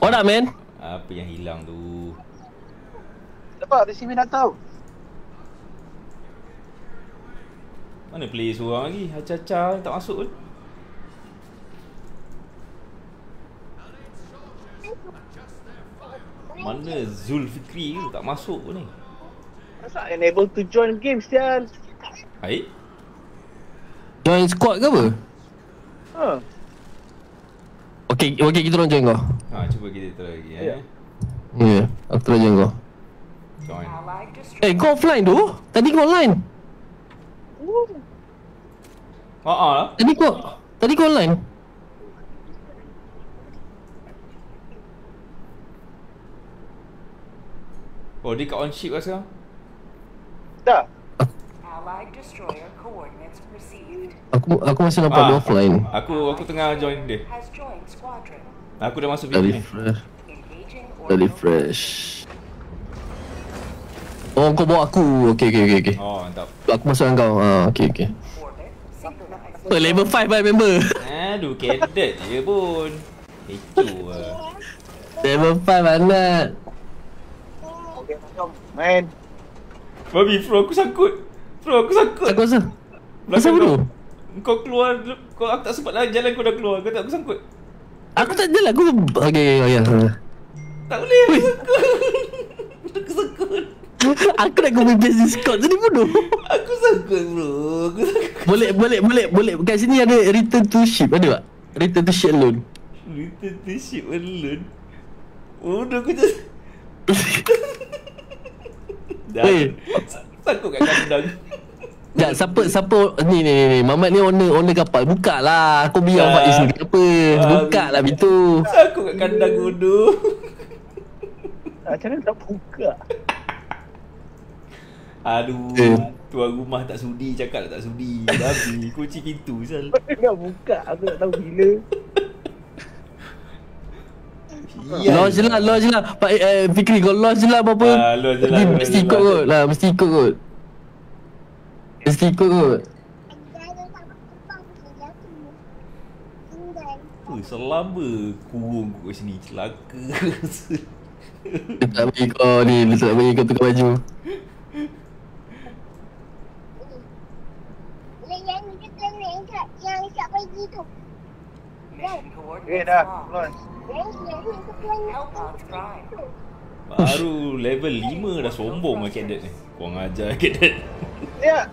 What up, man? Apa yang hilang tu? Dapat resimen dah tahu. Mana player seorang lagi? Haca-haca tak masuk pun. Mana Zulfikri tu tak masuk pun ni. Masa unable to join game sial. Baik. Join squad ke apa? Ha. Okay, kita orang join kau. Ha, cuba kita try lagi Ya, aku try join kau. Join. Kau offline tu? Tadi kau online. Lah. Tadi kau online. Oh, dia kat on ship lah sekarang. Dah. Aku masih nampak dia offline. Aku tengah join dia. Aku dah masuk Dah video ni. refresh. Oh, kau bawa aku. Okay. Oh, mantap. Aku masuk dengan kau. Okay. Level 5 lah member. Aduh, cadet je pun. Kecoh lah. Level 5 anak. Okay, main. Babi, bro, aku sangkut. Aku rasa. Kenapa tu? Kau keluar, aku tak sempat lah jalan, kau dah keluar. Kau tak aku sangkut. Aku tak jalan, aku... Okay. Tak boleh, aku sangkut. Aku sangkut. Aku nak copy paste Discord tadi bodoh. Aku sangkut, bro. Aku sangkut. Boleh. Kat sini ada return to ship, ada tak? Return to ship alone. Return to ship alone. Bodoh, aku just... Dah. Sangkut kat kandang. Tak, siapa ni Mamat ni owner kapal. Buka lah. Kau biar Faiz ni kenapa? Buka lah pintu. Sangkut kat kandang, bodoh. Macam mana tak buka? Aduh, tuan rumah tak sudi, cakap tak sudi. Babi, kunci pintu sal. Nak buka, aku tak tahu bila. Launch je lah Pak Fikri, kau launch je lah apa-apa. Launch je lah. Mesti ikut kot lah. Mesti ikut kot. Selama kurung kat sini, celaka. Dia tak bagi kau ni, dia tak bagi kau tukar baju. Dah, launch. Baru level 5 dah sombong lah cadet ni. Kurang ajar cadet. Ya.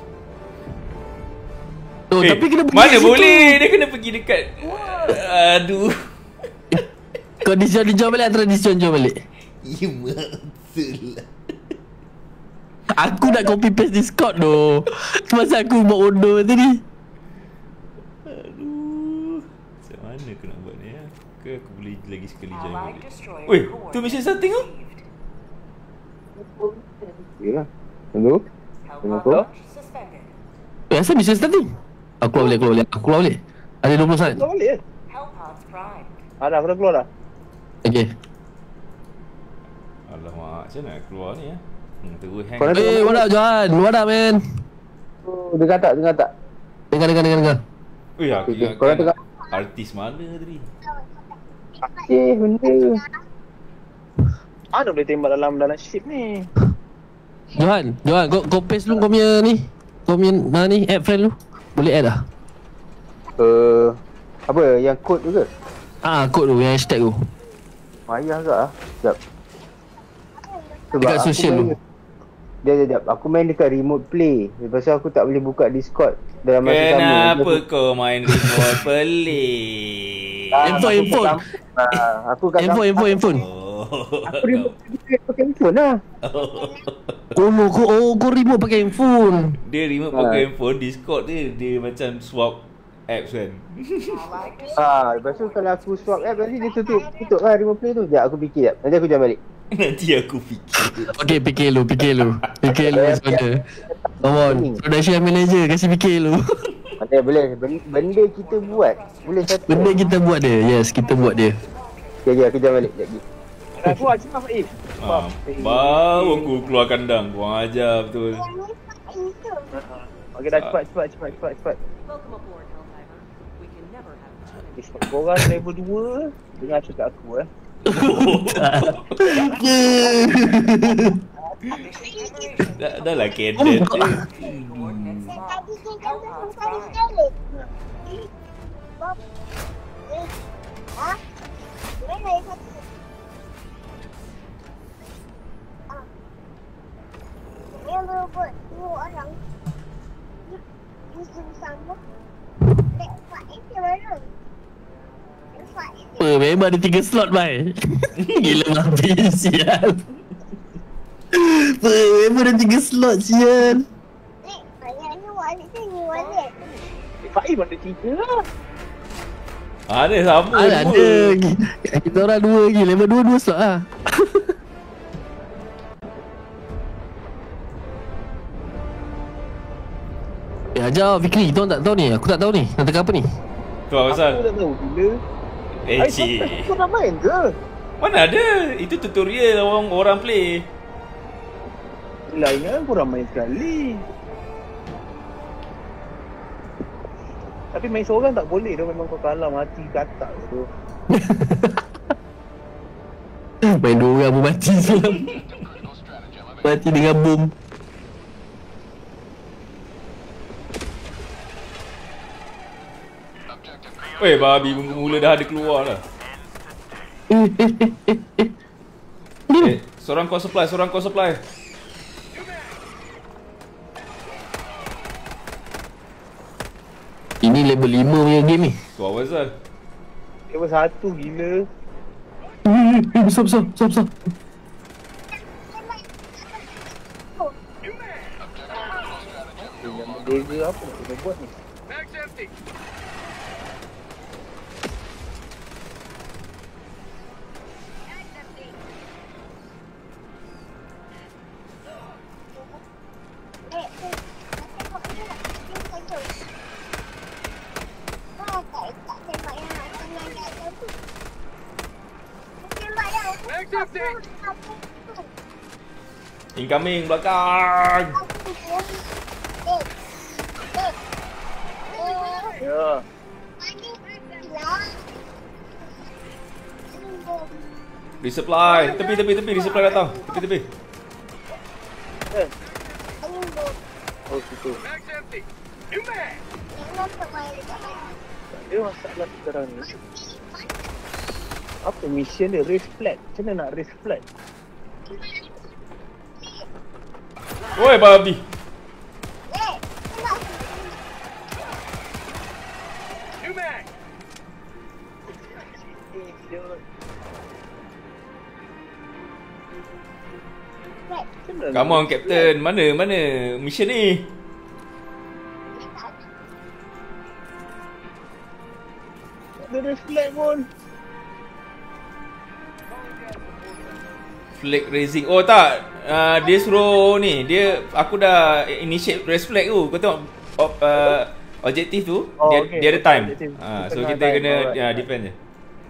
Tapi kena pergi mana situ. boleh, dia kena pergi dekat. Aduh. Kau dijual balik atau dijual balik? Ya betul lah. Aku nak copy paste Discord tu. Masa aku buat bodoh tadi. Aduh. Macam mana aku nak buat ni ya? Ke aku boleh lagi sekali join balik. Weh, tu mission starting tu? Yalah. Tunggu. Tunggu. Asal mission starting? Aku keluar balik. Ada 20 saat. Keluar balik kan? Ada, aku dah keluar dah. Okay. Alamak, macam mana nak keluar ni ya? Terus hang. What up Johan? What up man? Dengar tak? Dengar. Ui, aku Korang ingatkan tengah. artis mana tadi? Benda. Mana boleh tembak dalam ship ni? Johan, kau paste dulu kau punya ni. Kau punya ni add file lu. Boleh add dah? Apa? Yang kod tu ke? Kod tu, yang hashtag tu. Payah agak lah. Sekejap. Dekat aku social main- tu. Sekejap. Aku main dekat remote play. Lepas tu aku tak boleh buka Discord dalam masa sama. Kenapa kau main remote pelik? Handphone. Aku kat Handphone. Aku remote play pakai handphone lah. Kau remote pakai handphone. Dia remote pakai handphone, Discord dia macam swap apps kan. Lepas tu kalau aku swap app nanti dia tutup lah remote play tu. Sekejap aku fikir sekejap. Nanti aku jalan balik. Nanti aku fikir. Okay, fikir lu sebenarnya. Come on, production manager kasih fikir lu. Mana boleh. Benda kita buat. Boleh satu. Benda kita buat dia. Yes, kita buat dia. Okay, aku jalan balik. Sekejap lagi. Aku cuma Faiz. Baru aku keluar kandang. Kurang ajar betul. Okay dah cepat. Korang level 2 dengar cakap aku Dah lah cadet. Tadi dia kata sekali sekali. Ha? Mana yang satu? Yang robot dua orang. Dia bersama. Lepas itu mana? Apa, memang ada 3 slot, Mai. Gila habis, sial. Apa, memang ada 3 slot, sial. Banyak ni wallet tu, ni wallet. Faim ada 3 lah. Ada sama Ada. Kita orang 2 lagi, level 2 slot lah. Ajar Fikri, kita orang tak tahu ni. Aku tak tahu ni. Nak tengah apa ni? Tu apa pasal? Aku tak tahu bila. Cik. Kau nak main ke? Mana ada? Itu tutorial orang play. Lain kan korang main sekali. Tapi main seorang tak boleh tu, memang kau kalah mati katak tu. Main 2 orang pun mati selam. Mati dengan bom. Weh, babi mula dah ada keluar lah. Seorang kau supply. Ini level 5 punya game ni. Tu apa pasal? Level 1 gila. Besar. Yang beza apa nak kena buat ni? Incoming belakang. Ya. Resupply. Tepi. Resupply datang. Tepi. Oh situ. Dia masalah sekarang ni. Apa mission dia? Race flag. Macam mana nak race flag? Woi, babi. Come on, Captain. Mana mission ni? Ada race flag pun. Flag raising. Oh tak. Dia suruh ni. Aku dah initiate race flag tu. Kau tengok objektif tu. Dia ada time. So kita kena defend je.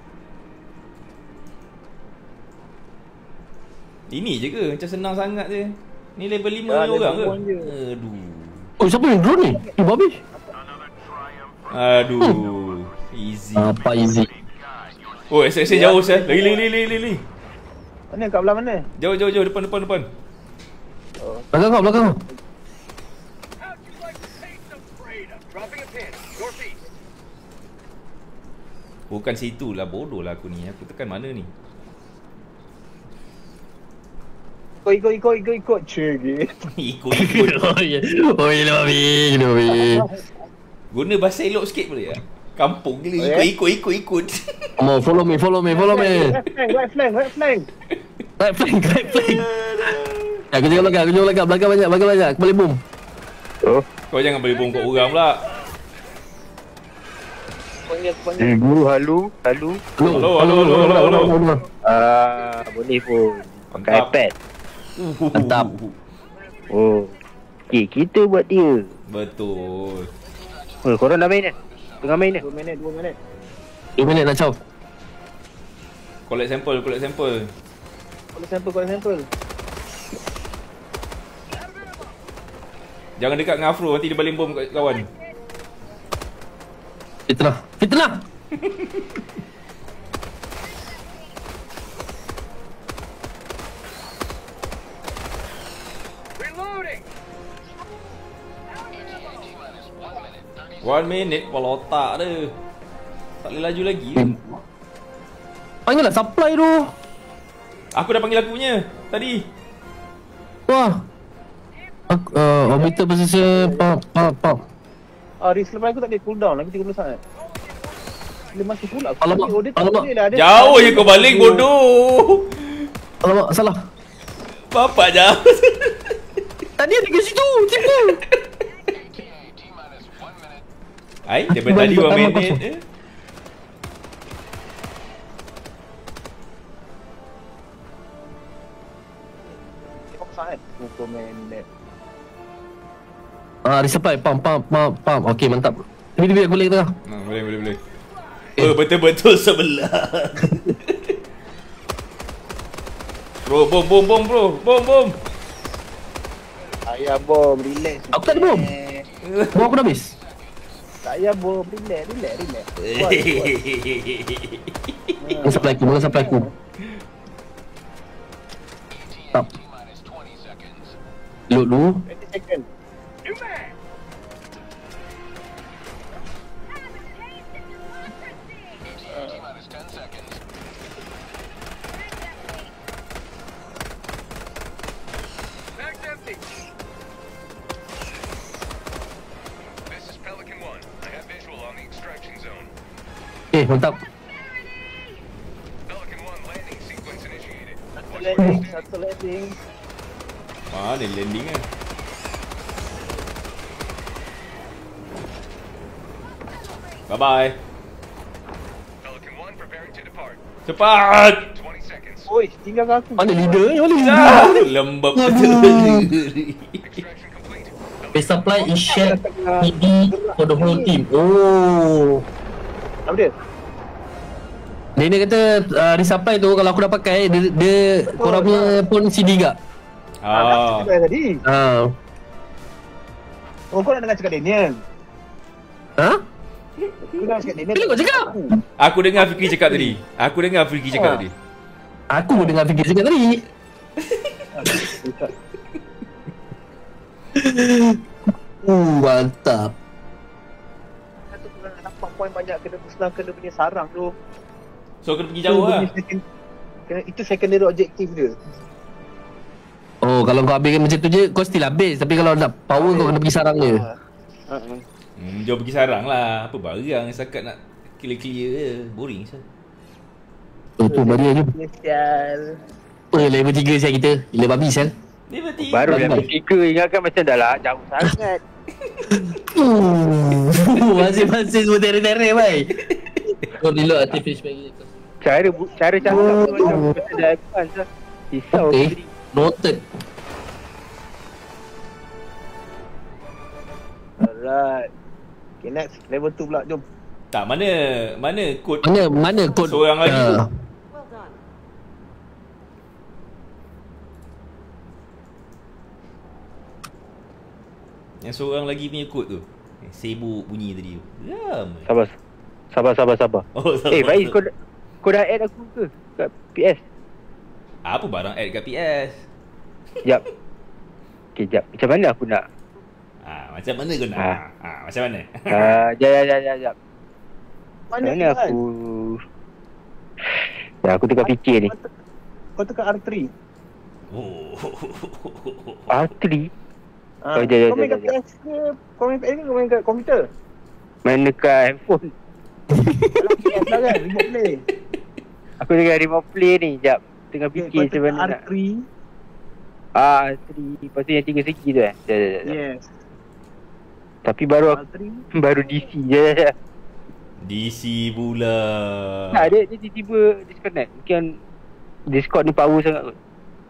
Ini je ke? Macam senang sangat je. Ni level 5 orang ke? Aduh. Oh, siapa yang drone ni? Babi. Aduh. Easy. Apa easy? Oh, extraction jauh sah. Lagi. Mana kat belah mana? Jauh. Depan. Belakang kau. Bukan situ lah. Bodoh lah aku ni. Aku tekan mana ni? Ikut. Cik. Ikut. Oh ya babi. Guna bahasa elok sikit boleh tak? Kampung gila. Ikut. Come on, follow me. Right flank. Right flank. Ya, aku jaga belakang. Belakang banyak. Aku boleh boom. Oh. Kau jangan beli bom kat orang pula. Panggil guru halu. Halo. Boleh pun. Pakai iPad. Mantap. Oh. Okay, kita buat dia. Betul. Oh, korang dah main dah? Tengah main dah? 2 minit. 2 minit dah caw. Collect sample. Collect sample. Jangan dekat dengan Afro, nanti dia baling bom kat kawan. Fitnah. 1 minute kepala otak dia. Tak boleh laju lagi. Panggil lah supply tu. Aku dah panggil aku punya tadi. Wah. Orbital position. Pop. Risk lepas aku tak ada cooldown lagi 30 saat. Dia masih pula. Alamak. Jauh je kau balik bodoh. Alamak, salah. Bapak jauh. Tadi ada kat situ, tipu. Ai, daripada tadi 1 minit. Resupply, pump. Okey, mantap. Biar aku balik tengah. Boleh. Betul-betul sebelah. Bro, bom. Ayah bom, relax. Aku tak ada bom. Bom aku dah habis. Tak payah bom, relax. Mana supply aku. Stop. Load dulu. 20 second. Mantap. Satu landing. Mana landing kan? Bye-bye. Cepat! Oi, tinggalkan aku. Mana leader ni? Lembab betul. Base supply is shared PD for the whole team. Oh. Apa dia? Dia kata resupply tu kalau aku dah pakai dia korang punya pun CD gak. Cakap tadi. Oh, kau nak dengar cakap Daniel? Ha? Kau nak cakap Daniel? Bila kau cakap? Aku dengar Fikri cakap tadi. Aku dengar Fikri cakap tadi. Mantap. Satu kurang nak nampak poin banyak kena musnah kena punya sarang tu. So kena pergi jauh lah. Itu secondary objektif dia. Oh, kalau kau habiskan macam tu je, kau still habis. Tapi kalau nak power kau kena pergi sarang je. Jom pergi sarang lah. Apa barang setakat nak clear je. Boring sah. Tu baru je. Sial. Apa level 3 sial kita? Gila babi sial. Level 3. Baru level 3 ingatkan macam dah lah jauh sangat. Masing-masing semua terer-terer bhai. Kau reload artificial bagi. Cara cakap macam dah advance lah. Risau okay. Noted. Alright. Okay, next level 2 pula, jom. Tak, mana kod? Mana kod? Seorang lagi tu. Yang seorang lagi punya kod tu. Sibuk bunyi tadi tu. Sabar. Oh, sabar. Baik, kau dah add aku ke kat PS? Apa barang add kat PS? Jap. Okay, jap. Macam mana aku nak? Macam mana kau nak? Macam mana? Jap. Mana aku? Aku tengah fikir ni. Kau tekan R3. Oh. R3? Kau main kat PS ke? Kau main PS ke kau main kat komputer? Main dekat handphone. Kalau PS lah kan, remote play. Aku tengah remote play ni, jap. Tengah fikir macam mana nak. R3. R3. Lepas tu yang 3 segi tu Jap. Yes. Tapi baru DC je. DC pula. Tak, dia tiba-tiba disconnect. Mungkin Discord ni power sangat kot.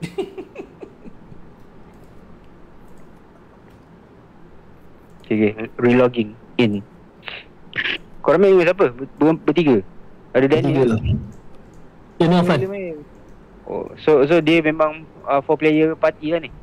Okay, relogging in. Korang main dengan siapa? Bertiga? Ada Daniel? Dia ni Afan. Oh, so dia memang 4 player party lah ni?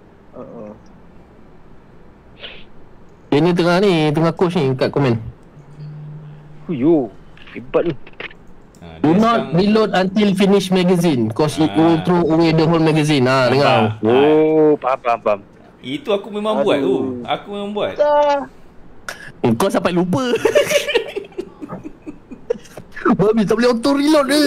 Dia ni tengah coach ni kat komen. Yo, hebat ni. Do not reload until finish magazine cause it will throw away the whole magazine. Dengar. Oh, faham. Itu aku memang buat tu. Aku memang buat. Kau sampai lupa. Babi tak boleh auto reload dia.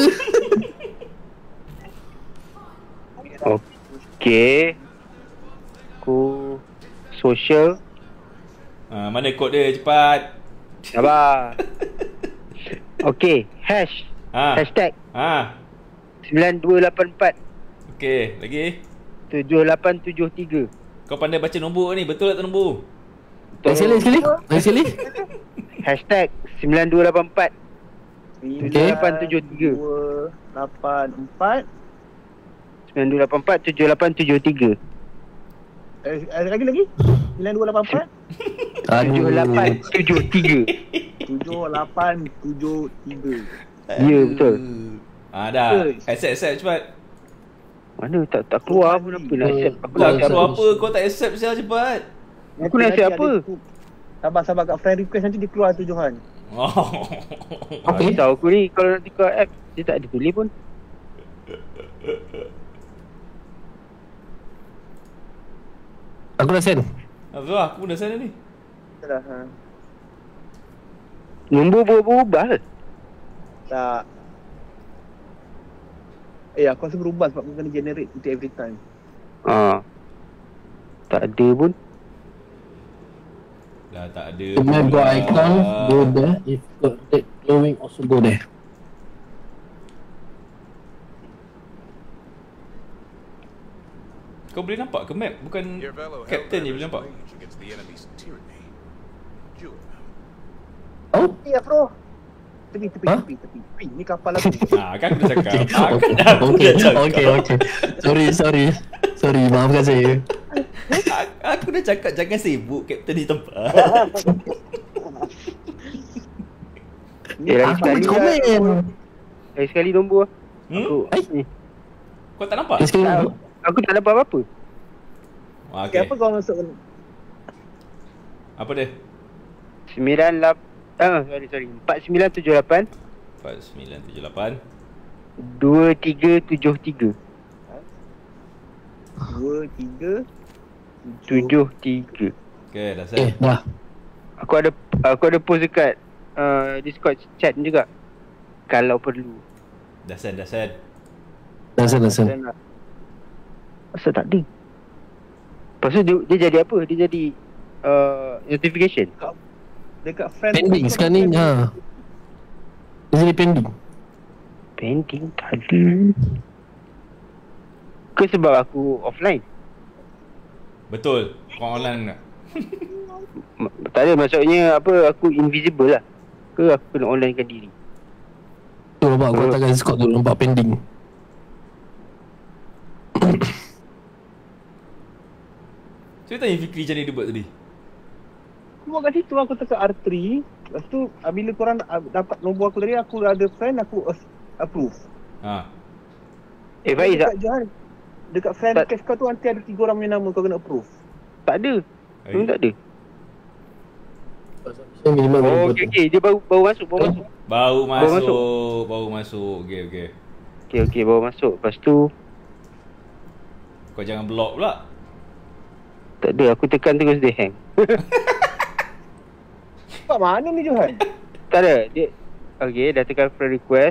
Okay. Aku social. Mana kod dia cepat. Sabar. Okay, hashtag 9284 Okay, lagi 7873. Kau pandai baca nombor ni, betul tak nombor? Sekali. Hashtag 9284 7873 9284 7873. Lagi 9284 7873. 7873. Ya, betul. Dah. Accept cepat. Mana tak keluar pun apa nak accept. Aku Tak nak accept keluar apa, kau tak accept siapa cepat. Aku nak accept apa? Sabar kat friend request nanti dia keluar tu Johan. Okay. Tahu aku ni kalau nanti kau app dia tak ada tulis pun. Aku dah send. Aku pun dah send ni. Dah. Nombor berubah. Tak. Aku rasa berubah sebab kena generate untuk every time. Tak ada pun. Dah tak ada. Command go icon, go there. If got that glowing also go there. Kau boleh nampak ke map? Bukan captain ni boleh nampak. Oh? Ya bro. Tepi. Ni kapal aku. Kan aku dah cakap. Okay. Sorry, maafkan saya. Aku dah cakap jangan sibuk captain di tempat. Lagi sekali nombor. Kau tak nampak? Aku tak dapat apa-apa. Okay. Apa kau masuk? Apa dia? 4978 4978 2373. 2373. Okay, dah set. Dah. Aku ada post dekat Discord chat juga. Kalau perlu. Dah send. Dah send. Asal tak ada. Lepas tu dia jadi apa? Dia jadi notification. Dekat friend Pending sekarang ni. Dia jadi pending. Pending tak ada. Ke sebab aku offline? Betul. Kau online tak? Tak ada, maksudnya apa, aku invisible lah. Ke aku kena onlinekan diri? Tu nampak aku hantarkan Discord tu, nampak pending. Saya tanya Fikri macam mana dia buat tadi. Aku buat kat situ, aku tekan R3. Lepas tu bila korang dapat nombor aku tadi, aku ada friend, aku approve. Faiz tak? Dekat friend request kau tu nanti ada 3 orang punya nama kau kena approve. Tak ada. Memang tak ada. Minimum okay. Dia baru masuk. Baru masuk. Okay, baru masuk. Lepas tu kau jangan block pula. tak ada, aku tekan terus dia hang. Kat mana ni Johan? Tak ada, dia okay, dah tekan friend request.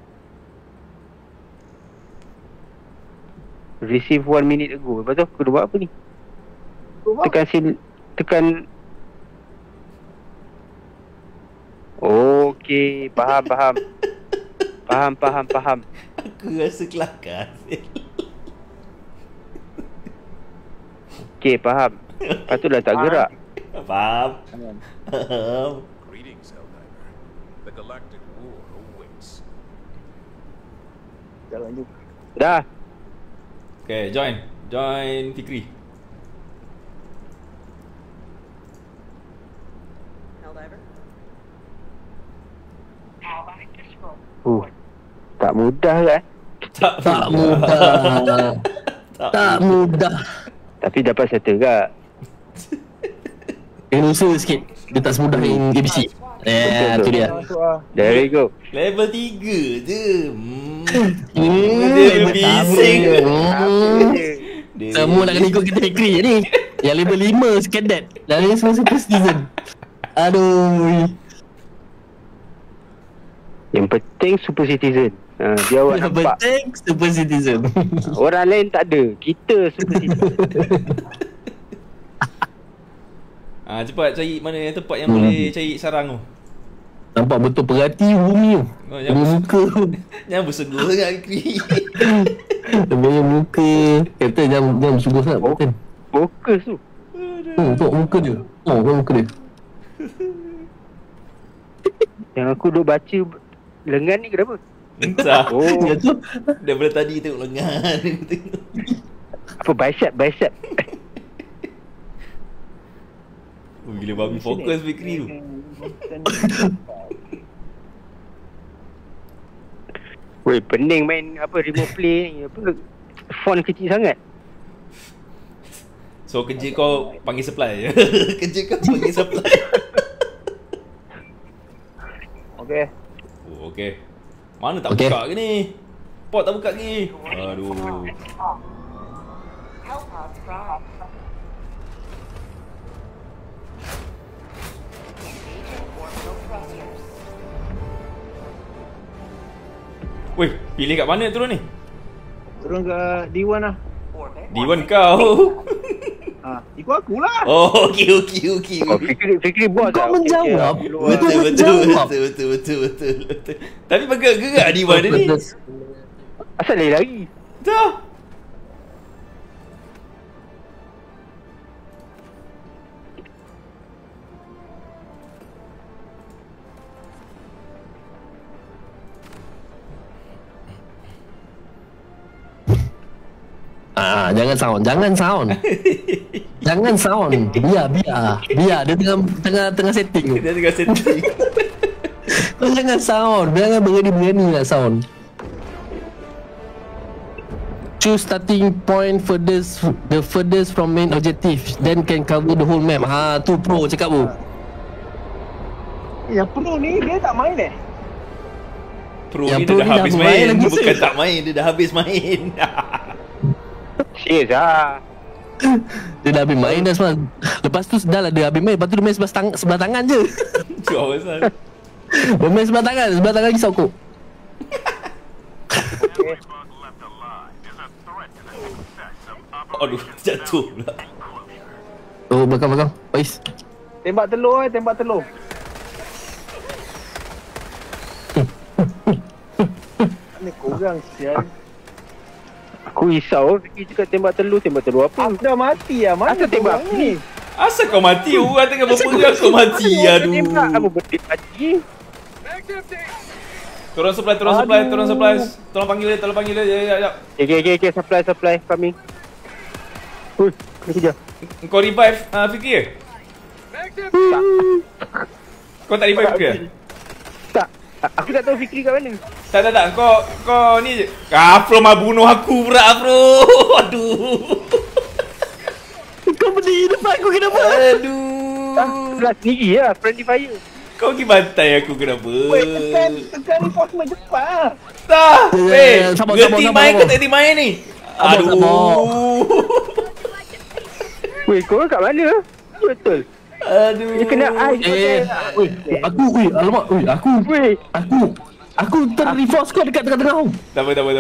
Receive 1 minute ago. Lepas tu aku dah buat apa ni? Tekan okey, faham. Faham. Aku rasa kelakar. Okey, faham. Lepas tu dah tak gerak. Faham. Greetings, Helldiver. The galactic war awaits. Jalan juga. Dah. Okay, join Fikri. Tak mudah kan? Tak mudah. Tapi dapat settle kak. Kena usaha sikit. Dia tak semudah yang ABC. Tu dia. There we go. Level 3 je. Dia bising. Semua nak kena ikut kita Fikri ni. Yang level 5 cadet. Dan yang semua super citizen. Aduh. Yang penting super citizen. Dia awak Yang nampak. penting super citizen. Orang lain tak ada. Kita super citizen. Cepat cari mana yang tempat yang boleh cari sarang tu. Nampak betul perhati bumi tu. Jangan muka. Jangan bersegur sangat Kri. Dia muka. Kata jangan bersegur sangat. Bukan. Fokus tu. Tengok muka dia. Tengok muka dia. Yang aku duk baca lengan ni kenapa? Entah. Dia tu. Daripada tadi tengok lengan. Tengok. Apa bicep. Gila babi fokus Fikri tu. Weh, pening main apa remote play ni. Apa font kecil sangat. So kerja kau panggil supply je. Kerja kau panggil supply. Okay. Oh, okay. Mana tak buka ke ni? Port tak buka lagi. Aduh. Weh, pilih kat mana turun ni? Turun ke D1 lah. D1 kau. Ikut aku lah. Oh, okey. Fikri bos Kau menjawab. Betul. Tapi bergerak di mana ni? Asal lari? Dah. Jangan sound. Biar dia tengah setting. Kau jangan sound. Jangan berani lah sound. Choose starting point the furthest from main objective, then can cover the whole map. Tu pro cakap tu. Yang pro ni dia tak main Pro Yang ni pro dia dah ni dah habis bermain main. lagi, Bukan sir. tak main, dia dah habis main. Serius lah. Dia dah habis main dah semua. Lepas tu dah lah dia habis main. Lepas tu dia main sebelah tangan je. Kau pasal. Dia main sebelah tangan risau kau. Aduh, jatuh pula. Oh, belakang. Pais. Tembak telur. Ni korang sial. Aku risau Fikri cakap tembak telur apa? Aku dah mati lah. Mana Asal tembak korang ni? Asal kau mati? Orang tengah berperang kau mati. Aduh. Tembak apa berdek mati? Turun supply. Tolong panggil dia. Ya. Okay, supply coming. Hui, kena kejar. Kau revive Fikri ke? Kau tak revive Fikri ke? Tak, aku tak tahu Fikri kat mana. Tak. Kau ni je. Afro mah bunuh aku pula, Afro. Aduh. Kau berdiri depan aku kenapa? Aduh. Sebelah sendiri lah, friendly fire. Kau pergi bantai aku kenapa? Weh, tekan reinforcement cepat. Tak. Sabar, Gerti main ke sabar. tak gerti main ni? Sabar. Aduh. Weh, korang kat mana? Betul. Aduh. Dia kena air. Alamak, aku ter-reforce kau dekat tengah-tengah tu. Tak apa. Dah.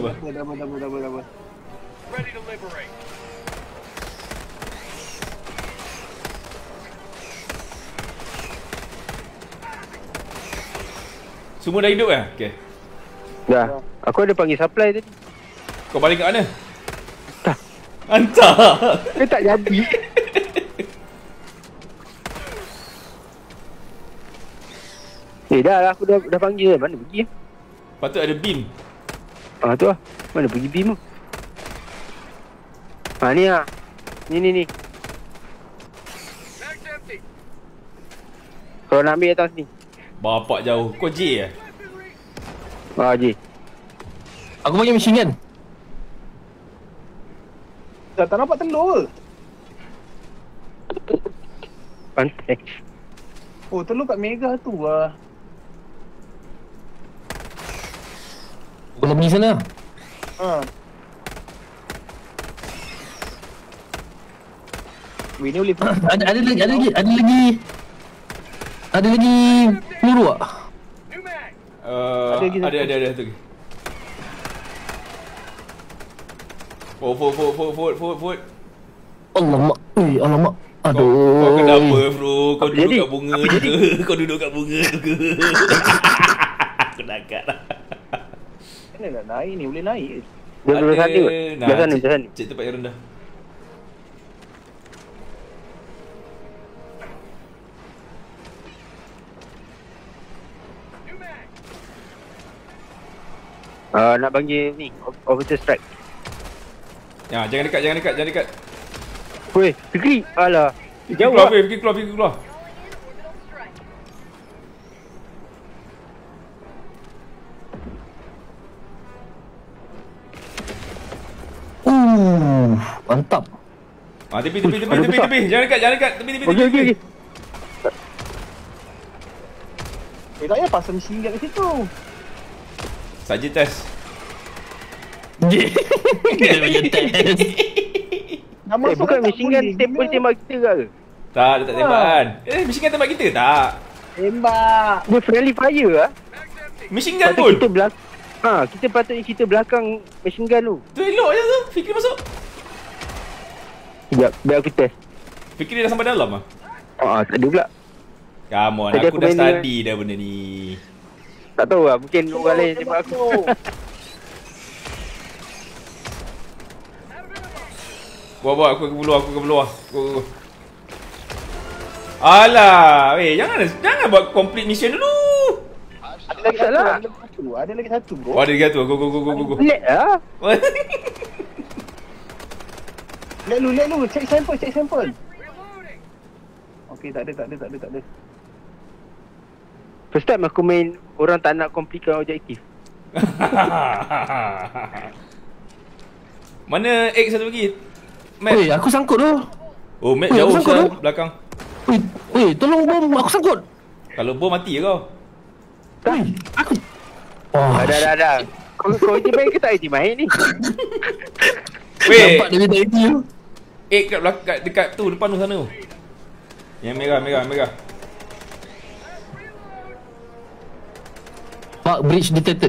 Semua dah hidup kan? Okay. Dah, aku ada panggil supply tadi. Kau balik kat mana? Tak. Hantar. Dia tak jadi. Dah lah, aku dah panggil. Mana pergi? Patut ada beam. Tu lah. Mana pergi beam tu? Ni lah. Ni. Kau nak ambil atas ni. Bapak jauh. Kau J eh? J. Aku panggil machine gun. Tak nampak telur. Pantai. Oh, telur kat Mega tu lah. Aku nak pergi sana. Weh, ni boleh Ada lagi. Ada lagi peluru tak? Ada tu. Forward. Alamak. Alamak. Aduh. Kau kenapa bro? Kau duduk kat bunga juga. Kau duduk kat bunga juga. Aku nakak lah. Mana nak naik ni? Boleh naik ke? Dia dulu sana kot. Dia sana. Cik tempat yang rendah. Nak panggil ni, Officer Strike. Ya, jangan dekat. Weh, Fikri. Alah. Jauh lah. Fikri keluar. Mantap. Tepi. Jangan dekat. Tepi. Okey. Tak payah pasang mesin gun kat situ. Saja test. Dia punya test. Bukan mesin gun tembak kita ke? Tak, dia tak tembakan. Machine gun tembak kita tak? Tembak. Dia friendly fire lah. Machine gun pun. Kita patutnya kita belakang machine gun tu. Tu elok je tu. Fikri masuk. Sekejap, biar aku test. Fikri dah sampai dalam ah? Tak ada pula. Come on, Tadi aku aku dah main study dah benda ni. Tak tahu lah, mungkin orang lain tembak aku. Buat aku ke bawah. Go. Alah, jangan buat complete mission dulu. Ada lagi satu bro. Oh, ada lagi satu. Go. Lag lah. Let lu. Check sample. Okey, tak ada. First time aku main orang tak nak completekan objektif. Mana X satu lagi? Map. Weh, aku sangkut tu. Oh, map Oi, jauh aku sangkut sah tu. belakang. Weh, tolong bom, aku sangkut. Kalau bom mati ke kau? Weh, aku. Oh, Dah. Kau je main ke tak je main ni? Weh, nampak dia minta itu. X kat belakang dekat tu depan tu sana tu. Yang merah. Pak, bridge detected.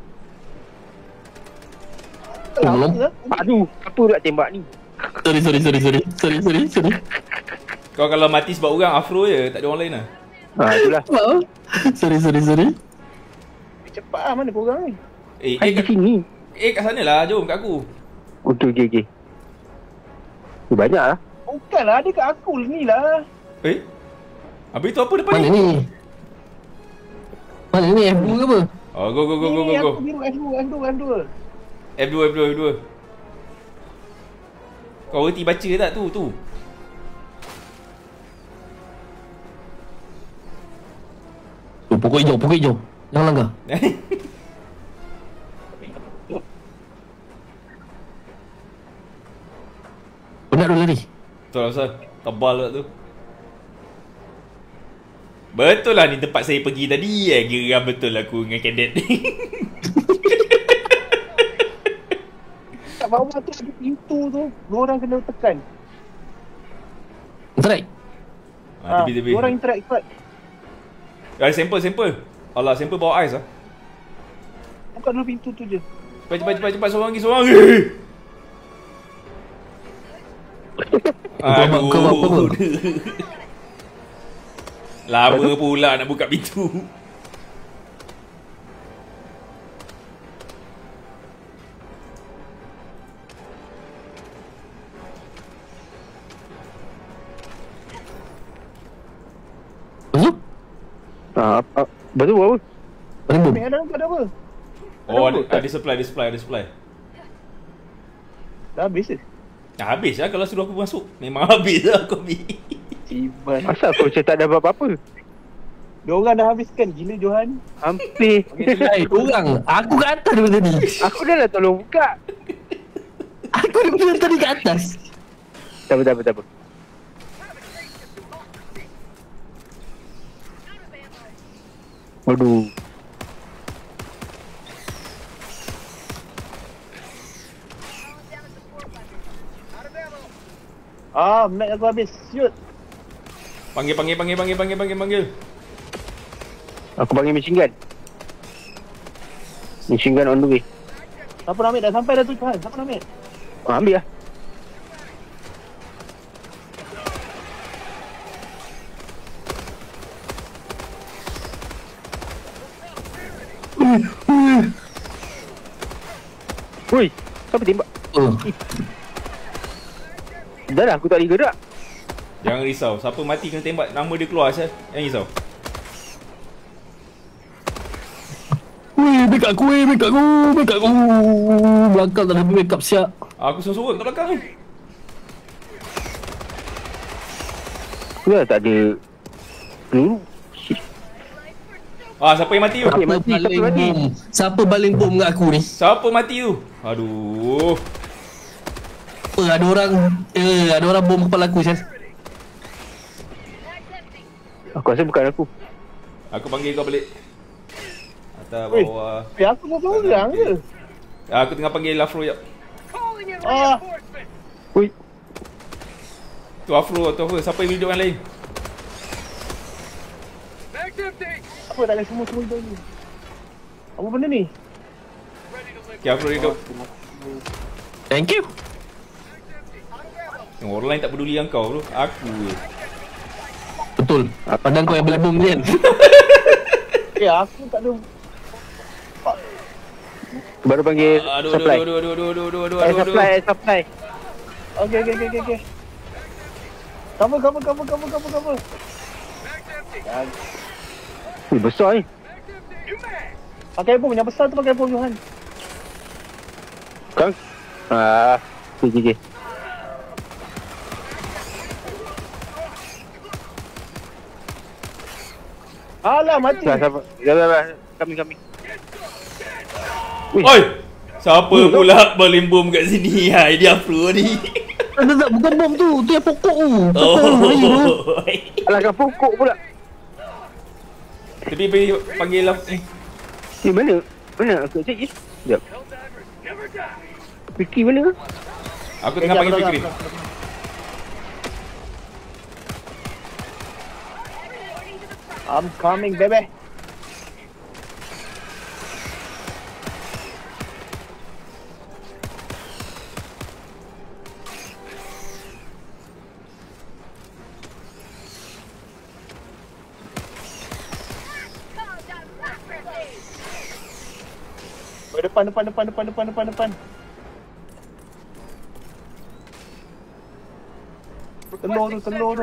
Tolong. Aduh, apa pula tembak ni? Sorry. Kau kalau mati sebab orang afro je, tak ada orang lain lah. Itulah. Sorry. Cepat lah, mana korang ni? Hai di sini. Kat sana lah, jom kat aku. Okey. Banyak lah. Bukanlah, ada kat aku ni lah. Habis tu apa depan Mana ni? Mana ni F2 ke apa? Oh, go. Ni aku biru F2. F2. Kau reti baca tak tu? Pokok hijau. Jangan langgar. Penat dulu lari. Betul lah Ustaz. Tebal kat tu. Betul lah ni tempat saya pergi tadi. Geram betul aku dengan kadet ni. Kat bawah tu ada pintu tu. Dua orang kena tekan. Strike. Tepi. Dua orang interact kuat. Sampel. Alah, sampel bawa ais lah. Buka dulu pintu tu je. Cepat. Seorang lagi. Kau apa? Lama pula nak buka pintu. Betul? Betul apa? Berimbun. Ada apa? Oh, ada supply. Dah habis ke? Dah habis lah kalau suruh aku masuk. Memang habis lah aku ambil. Ciban. Asal kau macam tak ada apa-apa? Diorang dah habiskan. Gila Johan. Hampir. Orang. Aku kat atas daripada tadi. Aku dah tolong buka. Aku daripada tadi kat atas. Tak apa. Aduh. Mag aku habis. Shoot. Panggil. Aku panggil machine gun. Machine gun on the way. Siapa nak ambil dah sampai dah tu Tuhan. Siapa nak ambil? Ambil lah. Ui, siapa tembak? Dah lah, aku tak boleh gerak. Jangan risau, siapa mati kena tembak, nama dia keluar Syah. Jangan risau. Backup aku, backup aku. Belakang tak ada backup siap. Aku sorang-sorang kat belakang ni. Aku dah tak ada peluru. Siapa yang mati tu? Siapa baling bom kat aku ni? Siapa mati tu? Aduh. Ada orang bom kepala aku Syah. Aku rasa bukan aku. Aku panggil kau balik. Atas bawah. Aku mau seorang je. Aku tengah panggil Afro jap. Ui. Tu Afro atau apa? Siapa yang hidup yang lain? Apa tak ada semua hidup ni? Apa benda ni? Okay, Afro hidup. Thank you. Orang lain tak peduli dengan kau tu. Aku je. Betul. Padahal kau yang beli bom ni kan. Aku tak ada. Baru panggil supply. Aduh. Supply. Okay. Cover. Besar ni. Pakai bom yang besar tu, pakai bom Johan. Kang. Okay. Alah, mati. Sabar. Kami. Oi! Siapa pula baling bom kat sini? Dia Afro ni. Tak, bukan bom tu. Tu yang pokok tu. Alah, kan pokok pula. Tapi panggil lah ni. Mana? Aku cek je. Sekejap. Fikri mana? Aku tengah panggil Fikri. I'm coming, baby. Depan. Telur tu.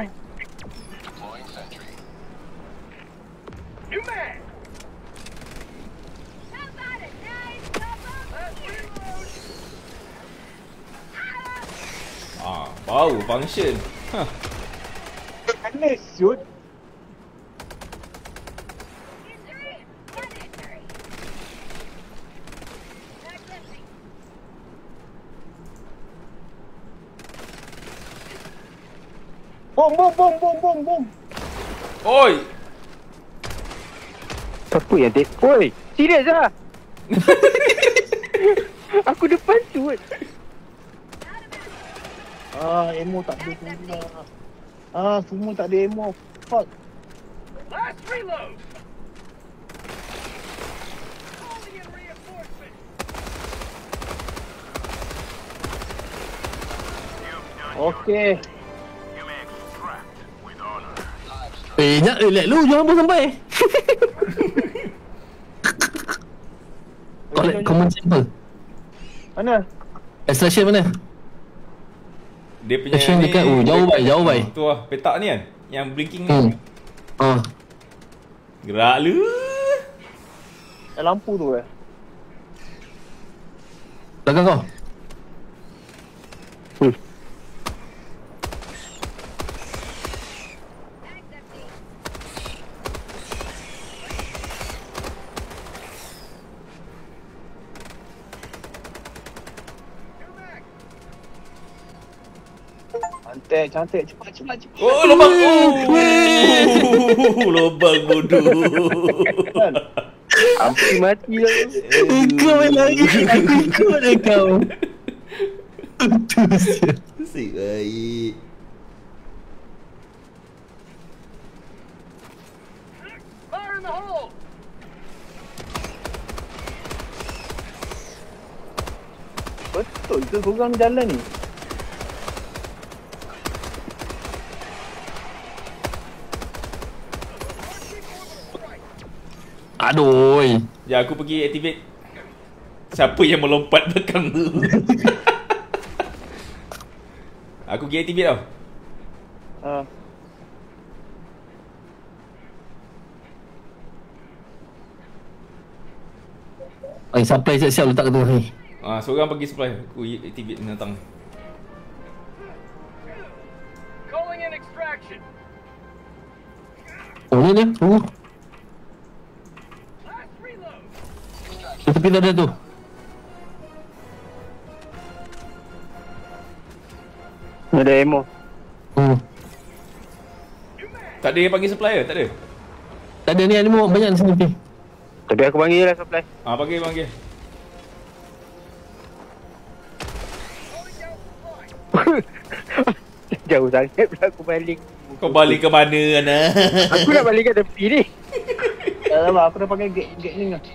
Bau function. Panas, Jod. Bom. Oi! Siapa yang Oi! Serius lah! Aku depan tu. Ammo tak ada pula. Semua tak ada ammo. Fuck. Last reload. Okay. Let lu jangan pun sampai. Collect common sample. Mana? Extraction mana? Dia punya extraction ni dekat jauh bai. Tu lah petak ni kan yang blinking ni. Gerak lu. Lampu tu Belakang kau. Cantik. Cepat. Oh, lubang. Lubang bodoh. Hampir mati lah. Kau main lagi. Aku ikut dia kau. Si baik. Betul ke korang jalan ni? Aduh. Ya, aku pergi activate siapa yang melompat belakang tu. Aku pergi activate tau. Supply siap-siap letak kat tu. Seorang pergi supply. Aku activate binatang. Oh, ni dia. Tunggu. Tepi ada tu. Ada ammo. Tak ada yang panggil supplier? Tak ada? Tak ada ni ammo banyak di sini. Tapi aku panggil je lah supply. Panggil. Jauh sangat pula aku balik. Kau balik ke mana, Ana? Aku nak balik kat tepi ni. Alamak, aku dah pakai gate ni lah.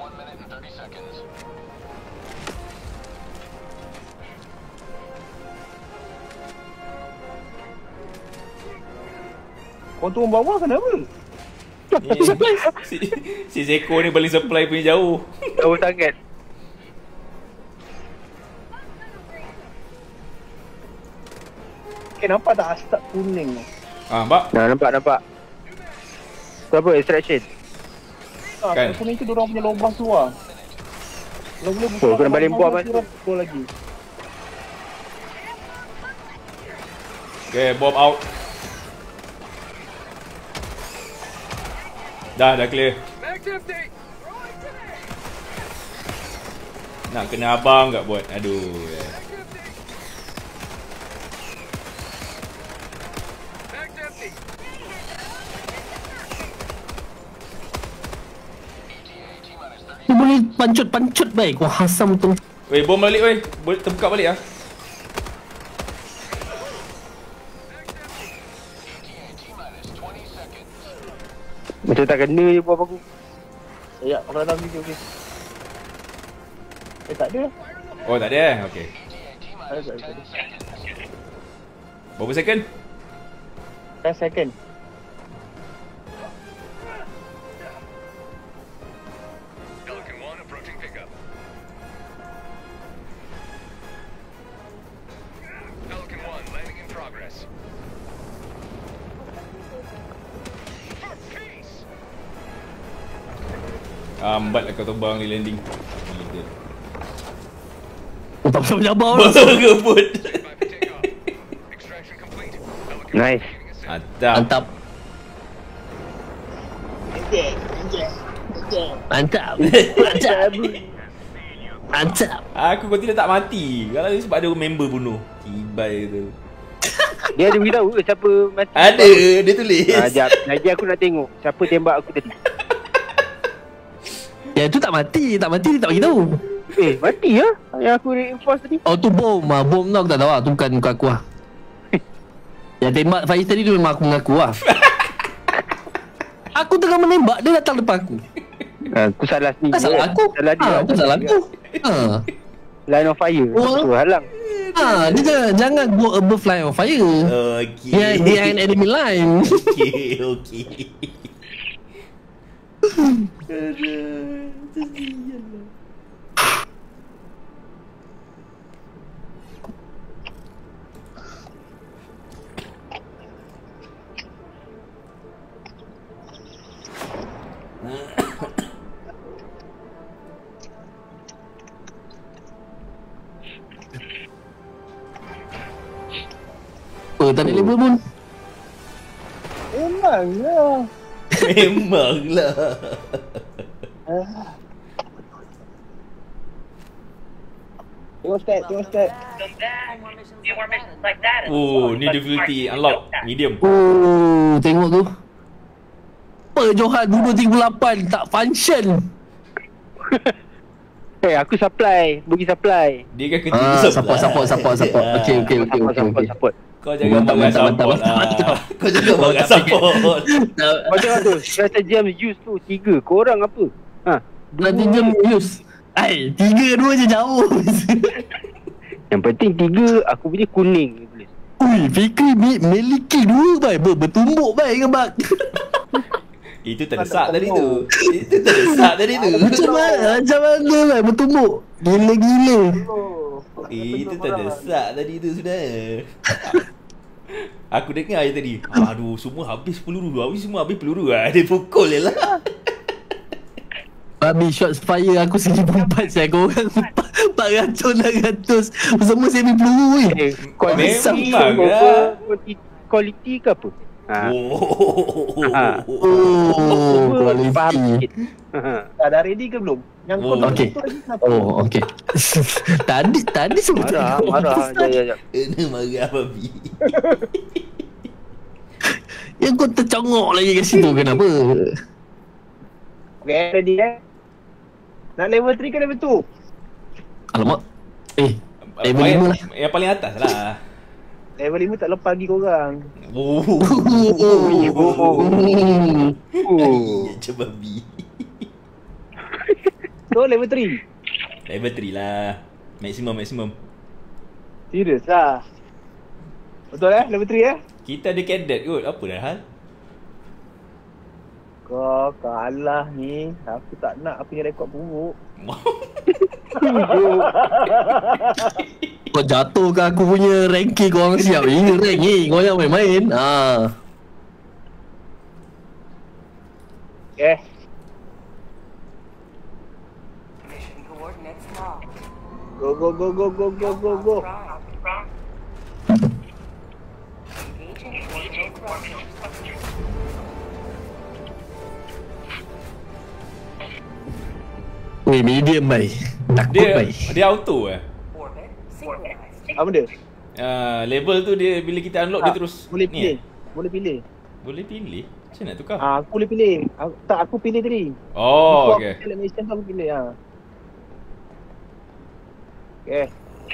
Kau turun bawah kenapa? Si Zeko ni balik supply punya jauh. Jauh sangat. Okay, nampak tak asap kuning tu? Nampak? Nampak. Tu apa? Extraction? Kan? Asap kuning tu diorang punya lubang keluar. Kalau boleh buka, kena balik buat apa? Betul lagi. Okay, bomb out. Dah clear. Nak kena abang tak buat? Aduh. Ni boleh pancut baik. Wah, hasam tu. Weh, bom balik weh. Boleh terbuka balik ah. Macam tak kena je buat aku. Ya, orang dalam video okey. Tak ada. Oh, tak ada. Okey. Ada. Berapa second? 10 second. Pelican 1 approaching pickup. Pelican 1 landing in progress. Lambat lah kau terbang di landing. Oh, tak pasal menyabar lah. Kebut. Extraction complete. Nice. Mantap. Mantap. Aku kau tidak tak mati. Kalau sebab ada member bunuh. Tibai tu. Dia ada beritahu ke siapa mati? Ada, dia tulis. Jap, lagi aku nak tengok siapa tembak aku tadi. Yang tu tak mati dia tak bagi tahu. Mati ya? Yang aku reinforce tadi. Oh tu bom tu aku tak tahu lah. Tu bukan aku lah. Yang tembak Faiz tadi tu memang aku mengaku lah. Aku tengah menembak, dia datang depan aku. Aku salah sendiri. Salah aku. Salah dia. Salah aku. Line of fire. Tu halang. Dia jangan go above line of fire. Okey. Behind enemy line. Okey. Tak ada label pun. Memanglah. Tengok stat. Oh, ni difficulty unlock medium. Oh, tengok tu. Apa Johan 238 tak function. Aku supply. Bagi supply. Dia kan kerja Support. Okey. Support. Kau jangan marah support lah. Kau jangan marah support. Macam tu, stratagem use tu 3. Korang apa? Stratagem use. 3 je jauh. Yang penting 3, aku punya kuning boleh. Ui, Fikri miliki 2 bai. Bertumbuk bai dengan bak. Itu terdesak tadi tu. Itu terdesak tadi tu. Macam mana bai bertumbuk? Gila-gila. Itu terdesak tadi tu sudah. Aku dengar je tadi. Aduh, semua habis peluru. Semua habis peluru lah. Dia pukul je lah. Babi shots fire aku 1,400 saya. Korang 400, 600. Semua saving peluru weh. Memang lah. Quality ke apa? Quality. Dah ready ke belum? Yang kau okey. Okey. Tadi sebetulnya Marah. Jap. Kena marah babi. Yang kau tercongok lagi kat situ kenapa? Okay, ready Nak level 3 ke level 2? Alamak. Level 5 lah. Yang paling atas lah. Level 5 tak lepas lagi korang. Macam babi. So level 3? Level 3 lah. Maximum. Serius lah? Betul level 3 Kita ada cadet kot. Apa dah hal? Kau kalah ni. Aku tak nak aku punya rekod buruk. Kau jatuhkan aku punya ranking korang siap. Ini rank ni. Kau jangan main-main. Okay. Go. Weh, medium bai. Takut bai. Dia auto Apa dia? Level tu dia bila kita unlock dia terus Boleh ni. pilih. Boleh pilih? Macam nak tukar? Aku boleh pilih. Aku pilih tadi. Oh, okey. Animation tu aku pilih Okay.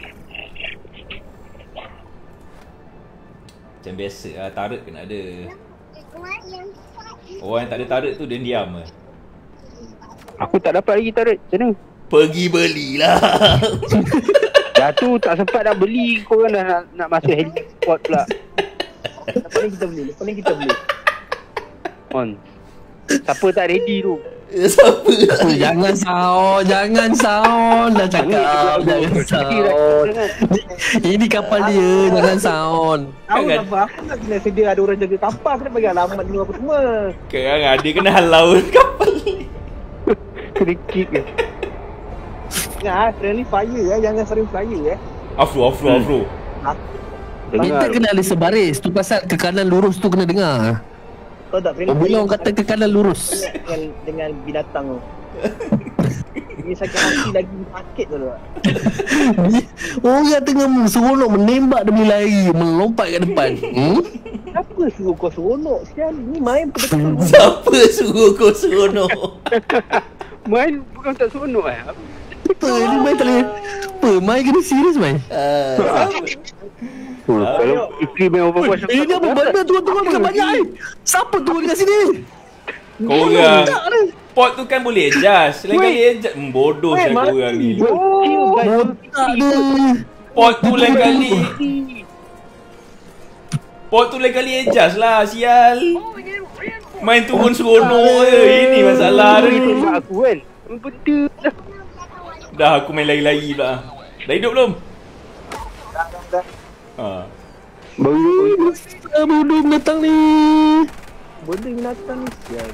Macam biasa lah, turret kena ada. Orang yang tak ada turret tu dia diam lah. Aku tak dapat lagi turret. Macam mana? Pergi belilah. Dah tu tak sempat nak beli. Korang dah nak masuk heliport pula. Lepas ni kita beli. On. Siapa tak ready tu? Siapa? Jangan sound. Dah cakap. Jangan sound. Ini kapal dia. Jangan sound. Tahu apa? Aku nak kena sedia ada orang jaga kapal. Kena bagi alamat dulu apa semua. Kerang ada kena halau kapal ni. Kena kick ke? Ingat friendly fire jangan sering fire Afro. Kita kena ada sebaris. Tu pasal ke kanan lurus tu kena dengar. Kau tak friendly Bila orang kata ke kanan lurus. dengan binatang tu. Ini sakit hati lagi sakit tu. Orang tengah seronok menembak demi lari. Melompat kat depan. Apa suruh kau seronok? Sial, ni main betul-betul. Siapa suruh kau seronok? Main bukan tak seronok Apa ni main tak boleh. Apa main kena serius main. Kalau Fikri main Overwatch Ini apa benda turun-turun bukan banyak Siapa turun dekat sini? Korang pot tu kan boleh adjust. Lain kali adjust. Bodoh saya korang ni. Botak dia. Pot tu lain kali adjust lah. Sial. Main turun seronok je. Ini masalah dia. Tembak aku kan. Betul lah. Dah aku main lari-lari pula. Dah hidup belum? Bodoh binatang ni. Benda binatang ni sial.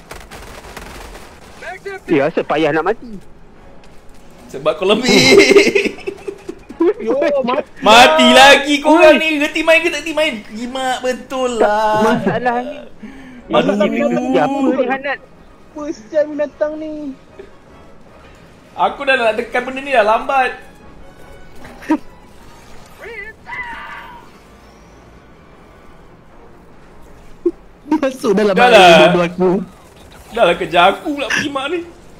Asal payah nak mati. Sebab kau lebih. Yo, Mati lagi korang ni. Reti main ke tak reti main? Gimak betul lah. Masalah ni. Masalah ni apa ni Hanat? apa sial binatang ni? Aku dah nak tekan benda ni dah lambat. Masuk dalam Dah air lah. bodoh aku. Dah lah kejar aku pula pergi mak ni.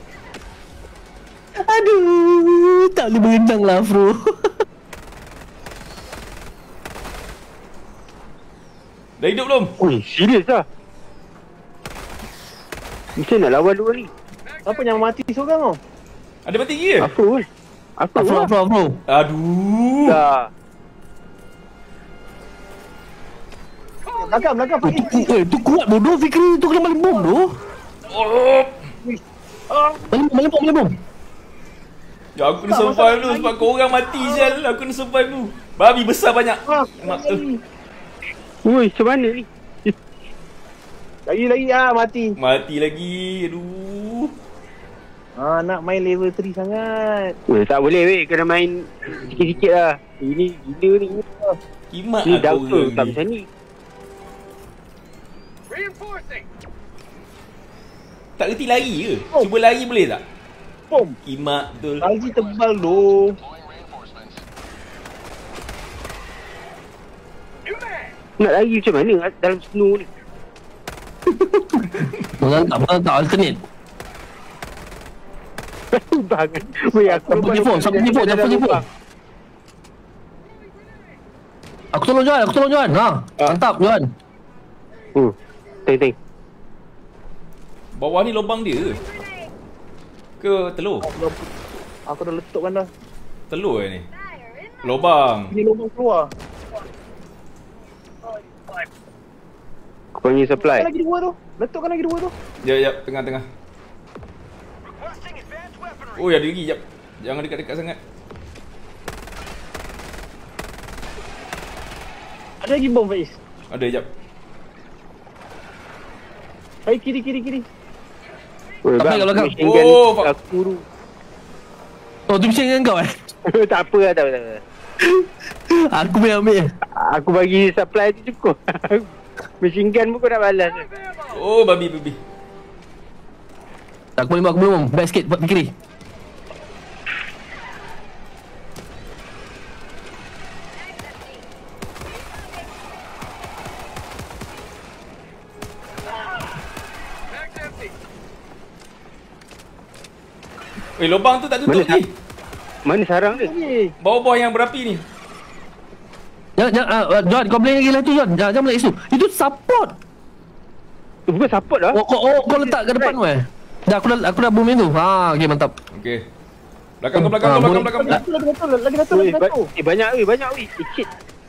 Aduh, tak boleh berenang lah Afro. Dah hidup belum? Ui, serius lah. Macam nak lawan dua ni? Apa yang mati seorang tau? Ada mati lagi ke? Apa pun? Afro. Aduh. Dah. Belakang Faiz. Tu kuat bodoh Fikri. Tu kena balik bom tu. Balik bom. Ya aku kena survive dulu sebab korang mati sial. Aku kena survive dulu. Babi besar banyak. Mak tu. Ui, macam mana ni? Lagi mati. Mati lagi. Aduh. Nak main level 3 sangat. Ui, tak boleh weh, kena main sikit-sikit lah. Ini gila ni. Kimak Ni aku doctor orang tak ni. macam ni. Tak reti lari ke? Cuba lari boleh tak? Bom. Kimak betul. Lagi tebal doh. Nak lari macam mana dalam snow ni? Orang tak alternate. Bangan. Weh, aku Siapa telefon? Aku tolong Johan. Mantap Johan. Teng. Bawah ni lubang dia ke telur? Aku dah letup kan dah. Telur ni. Lubang. Ini lubang keluar. Aku panggil supply. Lagi dua tu. Letup kan lagi dua tu. Jap, tengah. Oh, ada lagi, jap. Jangan dekat-dekat sangat. Ada lagi bom Faiz. Ada, jap. Faiz kiri. Weh, Tak bang, payah kalau machine gun Oh, fuck. aku tu. Oh tu mesti dengan kau Tak apa lah, tak apa. Aku boleh ambil. Aku bagi supply tu cukup. Machine gun pun kau nak balas. Oh, babi. Aku boleh back sikit buat kiri. Lubang tu tak tutup ni. Mana sarang dia? Bawah-bawah yang berapi ni. John, kau boleh lagi lah tu John. Jangan boleh isu. Itu support. Bukan support lah. Kau letak ke depan weh. Dah aku dah boom tu. Okey mantap. Okey. Belakang kau. Lagi satu. Banyak weh. Sikit.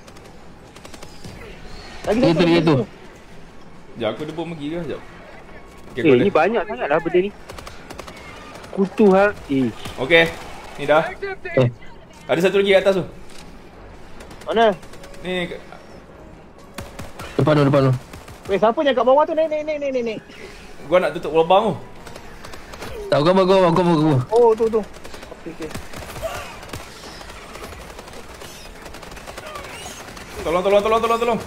Lagi satu. Itu. Sekejap, aku ada bom lagi ke? Sekejap. Okay, Ni banyak sangat lah benda ni. Kutu hal. Okey. Ni dah. Ada satu lagi kat atas tu. Mana? Ni. Depan tu. Weh, siapa yang kat bawah tu? Nek. Gua nak tutup lubang tu. Tak kau. Oh, tu. Okey. Tolong.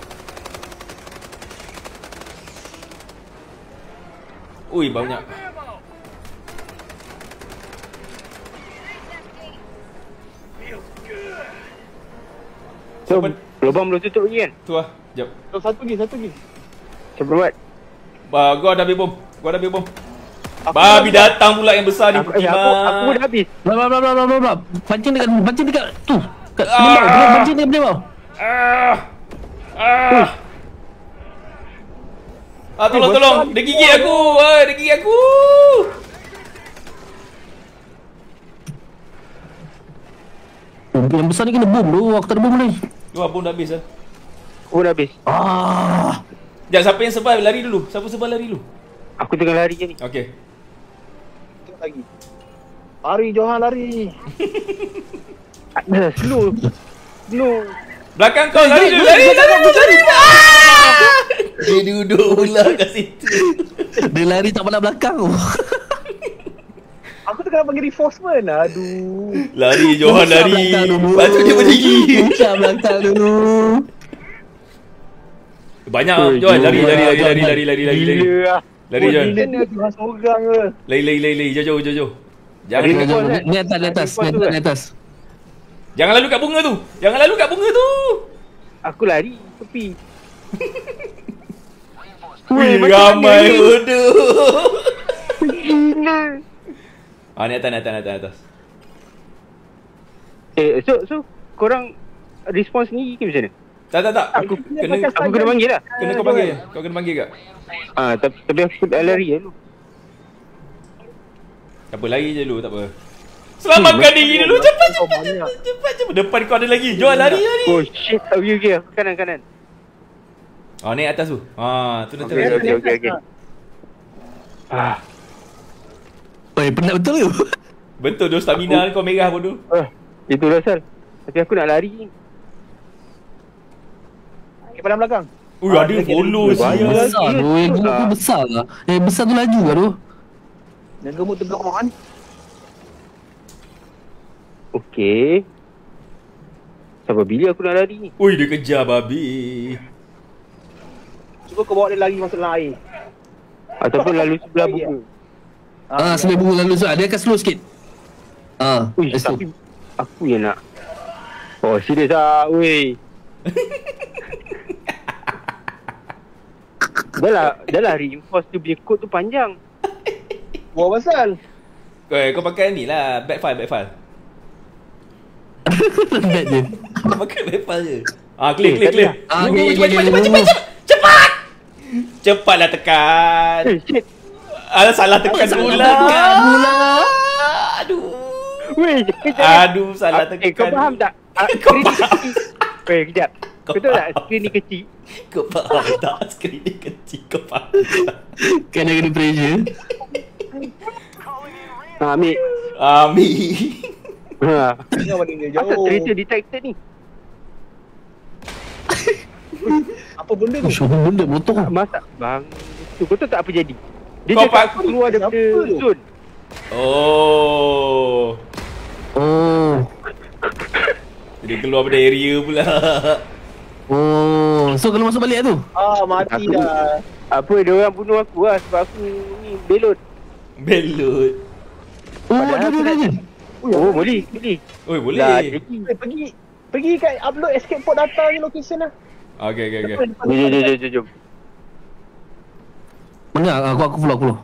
Ui, banyak. So, lubang belum tutup lagi kan? Tu lah. Sekejap. Satu lagi. Siapa buat? Gua ada ambil bom. Babi datang pula yang besar ni. Aku pun dah habis. Bla. Pancing dekat tu. Kat bawah. Pancing dekat bawah. Tolong. Dia gigit aku. Yang besar ni kena boom tu. Aku tak ada boom ni. Luar bom dah habis lah. Aku dah habis. Sekejap, siapa yang survive lari dulu? Siapa survive lari dulu? Aku tengah lari je ni. Okey. Lagi. Lari Johan lari. Slow. Belakang kau lari dulu. Dia duduk pula kat situ. Dia lari tak pandang belakang tu. Aku tengah panggil reinforcement. Aduh. Lari Johan lari. Lepas tu dia berdiri. Buka belakang dulu. Banyak Johan lari. Gila lah. Lari Johan. Ni Johan seorang ke? Lari. Jauh. Jangan Ni atas. Jangan lalu kat bunga tu. Aku lari tepi. Wih, ramai bodoh. Gila. Ni atas. So korang respon sendiri ke macam mana? Tak. Aku kena panggil lah. Kau kena panggil kak. Tapi aku dah lari dulu. Tak apa, lari je dulu, tak apa. Selamatkan diri dulu. Cepat. Depan kau ada lagi. Jom lari. Oh shit. Okay. Kanan. Oh, naik atas tu. Tu dah Okay. Penat betul tu. Betul tu stamina kau merah pun tu. Itulah Sal. Tapi aku nak lari ni. Kat padang belakang. Ui, ada follow sial. Besar tu. Gemuk tu besar lah. Besar tu laju lah tu. Yang gemuk terbelakang kan. Okay. Sampai bila aku nak lari ni? Ui, dia kejar babi. Cuba kau bawa dia lari masuk dalam air. Ataupun lalu sebelah buku. Sebelah bunga lalu so dia akan slow sikit. Ui, tapi aku yang nak. Oh, serius ah, weh. Dah lah reinforce tu punya code tu panjang. Buat pasal. Kau pakai ni lah, backfire. Bad je. Kau pakai backfire je. Clear. Cepat. Cepatlah tekan. Shit. Salah tekan pula. Weh, Aduh, salah tekan. Kau faham tak? Kau faham? Kejap. Betul tak skrin ni kecil? Kau faham tak? Skrin ni kecil. Kau faham tak? Kena pressure. Ambil. Kenapa dia Asal jauh? traitor detected ni? Apa benda tu? Benda motor. Masak bang. Kau tahu tak apa jadi? Dia Kau cakap aku keluar daripada zone. Oh. Dia keluar pada area pula. So kalau masuk balik tu? Mati dah. Apa dia orang bunuh aku lah sebab aku ni belot. Dia. Oh boleh. Oi, boleh. Dah, Pergi kat upload escape pod data ni location lah. Okay. Jom. Mana aku follow.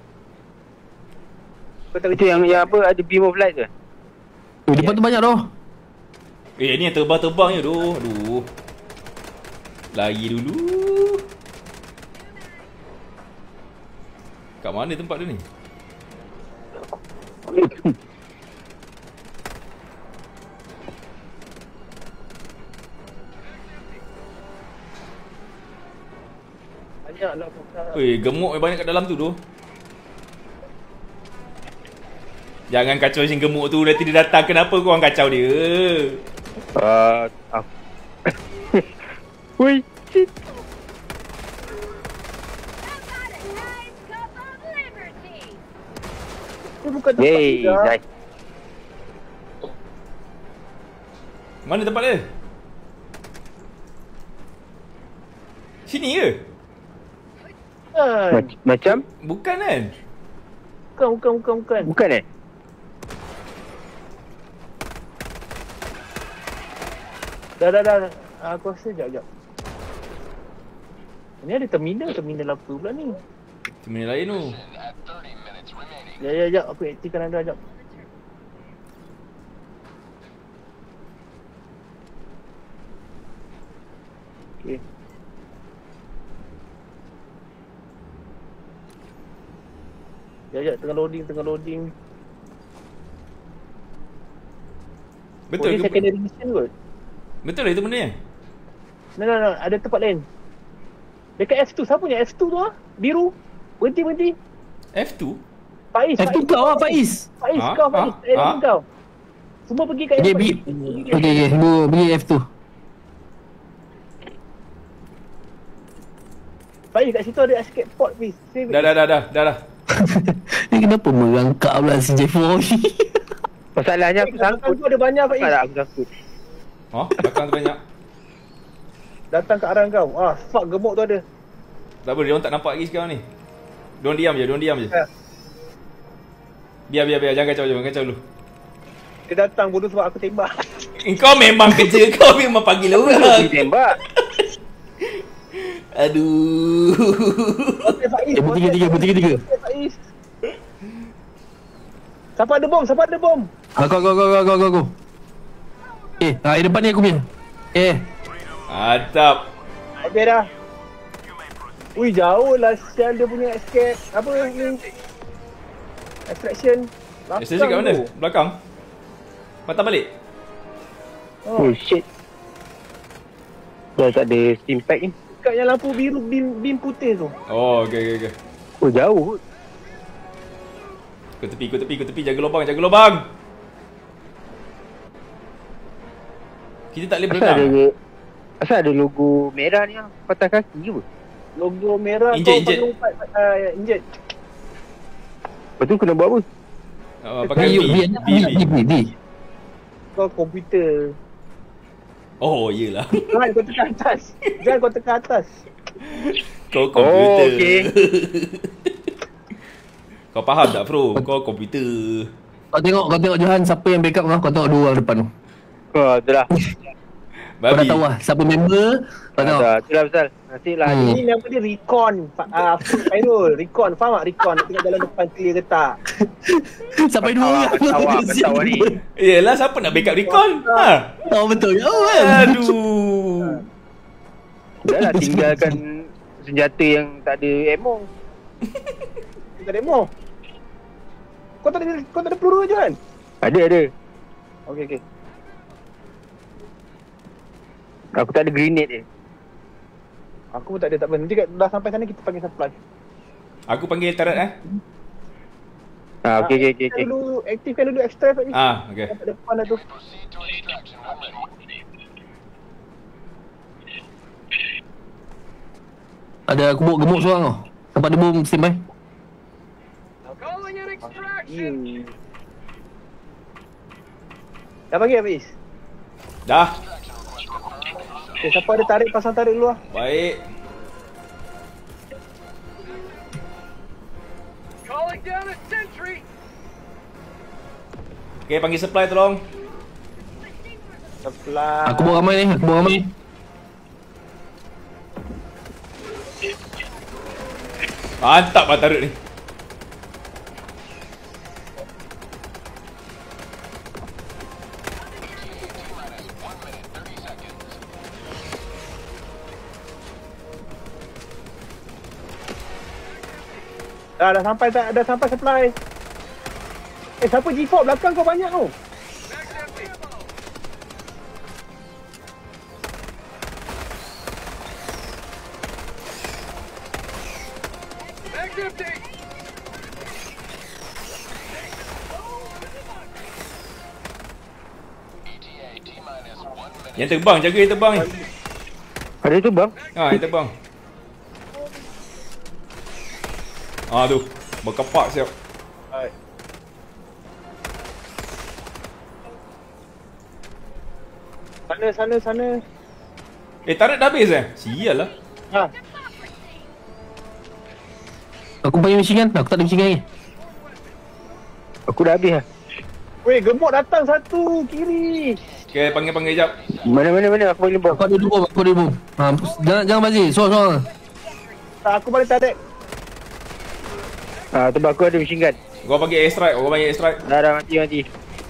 Itu yang apa ada beam of light ke? Depan tu banyak dah. Ni yang terbang je tu. Aduh. Lari dulu. Kat mana tempat dia ni? Banyaklah pasal. Gemuk yang banyak kat dalam tu tu. Jangan kacau macam gemuk tu. Nanti dia datang. Kenapa korang kacau dia? Woi, shit. Dia bukan tempat kita. Nice. Mana tempat dia? Sini ke? Macam? Bukan kan? Bukan. Bukan Dah. Aku rasa sekejap. Ni ada terminal apa pula ni? Terminal lain tu. Ya, aku aktifkan anda sekejap. Okay. Ya, tengah loading. Betul Ni ke? secondary mission kot. Betul lah itu benda ni? No, ada tempat lain. Dekat F2, siapa punya F2 tu biru. Berhenti. F2? Faiz. F2 kau lah Faiz. Faiz kau. Kau. Semua pergi kat F2. Okay, pergi F2. Faiz kat situ ada escape pod Faiz. Dah. Ni kenapa merangkak pula CJ4 ni? Masalahnya aku sangkut. Aku ada banyak Faiz. Tak, aku sangkut. Belakang tu banyak. Datang ke arah kau. Fuck, gemuk tu ada. Tak apa, dia orang tak nampak lagi sekarang ni. Diorang diam je. Biar, jangan kacau dulu. Dia datang bodoh sebab aku tembak. Kau memang kerja kau memang panggil orang. Dia tembak. Aduh. Bertiga. Faiz. Siapa ada bom? Go. Depan ni aku punya. Mantap. Okay dah. Ui, jauh lah sial dia punya escape. Apa ni? Extraction. Station kat mana? Belakang? Patah balik. Oh shit. Dah tak ada steam pack ni. Dekat yang lampu biru, beam putih tu. Oh, okey. Oh jauh. Ke tepi. Jaga lubang. Kita tak boleh berenang. Asal ada logo merah ni lah. Patah kaki ke apa? Logo merah Injet. Injet. Lepas tu kena buat apa? Pakai B. Kau komputer. Oh, iyalah. Jangan kau tekan atas. Kau komputer. Oh, okey. Kau faham tak, bro? Kau komputer. Kau tengok Johan siapa yang backup kau tengok 2 orang depan tu. Oh, tu lah. Kau dah tahu lah siapa member. Kau tengok. Tu lah pasal. Nasib lah. Ini nama dia Recon. Fairul, Recon. Faham tak Recon? Tengok jalan depan clear ke tak? Sampai 2 orang. Betul ni. Yelah, siapa nak backup recon? Oh betul. Oh kan. Aduh. Dah lah tinggalkan senjata yang tak ada ammo. Tak ada ammo. Kau tak ada peluru je kan? Ada. Okey. Aku tak ada grenade je. Aku pun tak ada, tak apa. Nanti dah sampai sana kita panggil supply. Aku panggil turret Okey. Dulu aktifkan dulu extra tadi. okey. Kat depan dah tu. Ada gemuk seorang tau. Tempat dia bom standby. Dah panggil habis? Dah. Okay, siapa ada tarik, pasang tarik dulu lah. Baik. Okay, panggil supply tolong. Supply. Aku bawa ramai. Mantap lah turret ni. Dah sampai supply. Siapa G4 belakang kau banyak tu? Yang terbang, jaga yang terbang ni. Ada tu bang. Yang terbang. Tu. Berkepak siap. Alright. Sana. Turret dah habis Sial lah. Aku panggil machine gun. Aku tak ada machine gun lagi. Aku dah habis lah. Weh, gemuk datang satu kiri. Okay, panggil jap. Mana? Aku panggil bom. Aku ada bom. Jangan bazir. Sorang. Aku balik tarik. Tempat aku ada machine gun. Gua panggil air strike. Dah mati.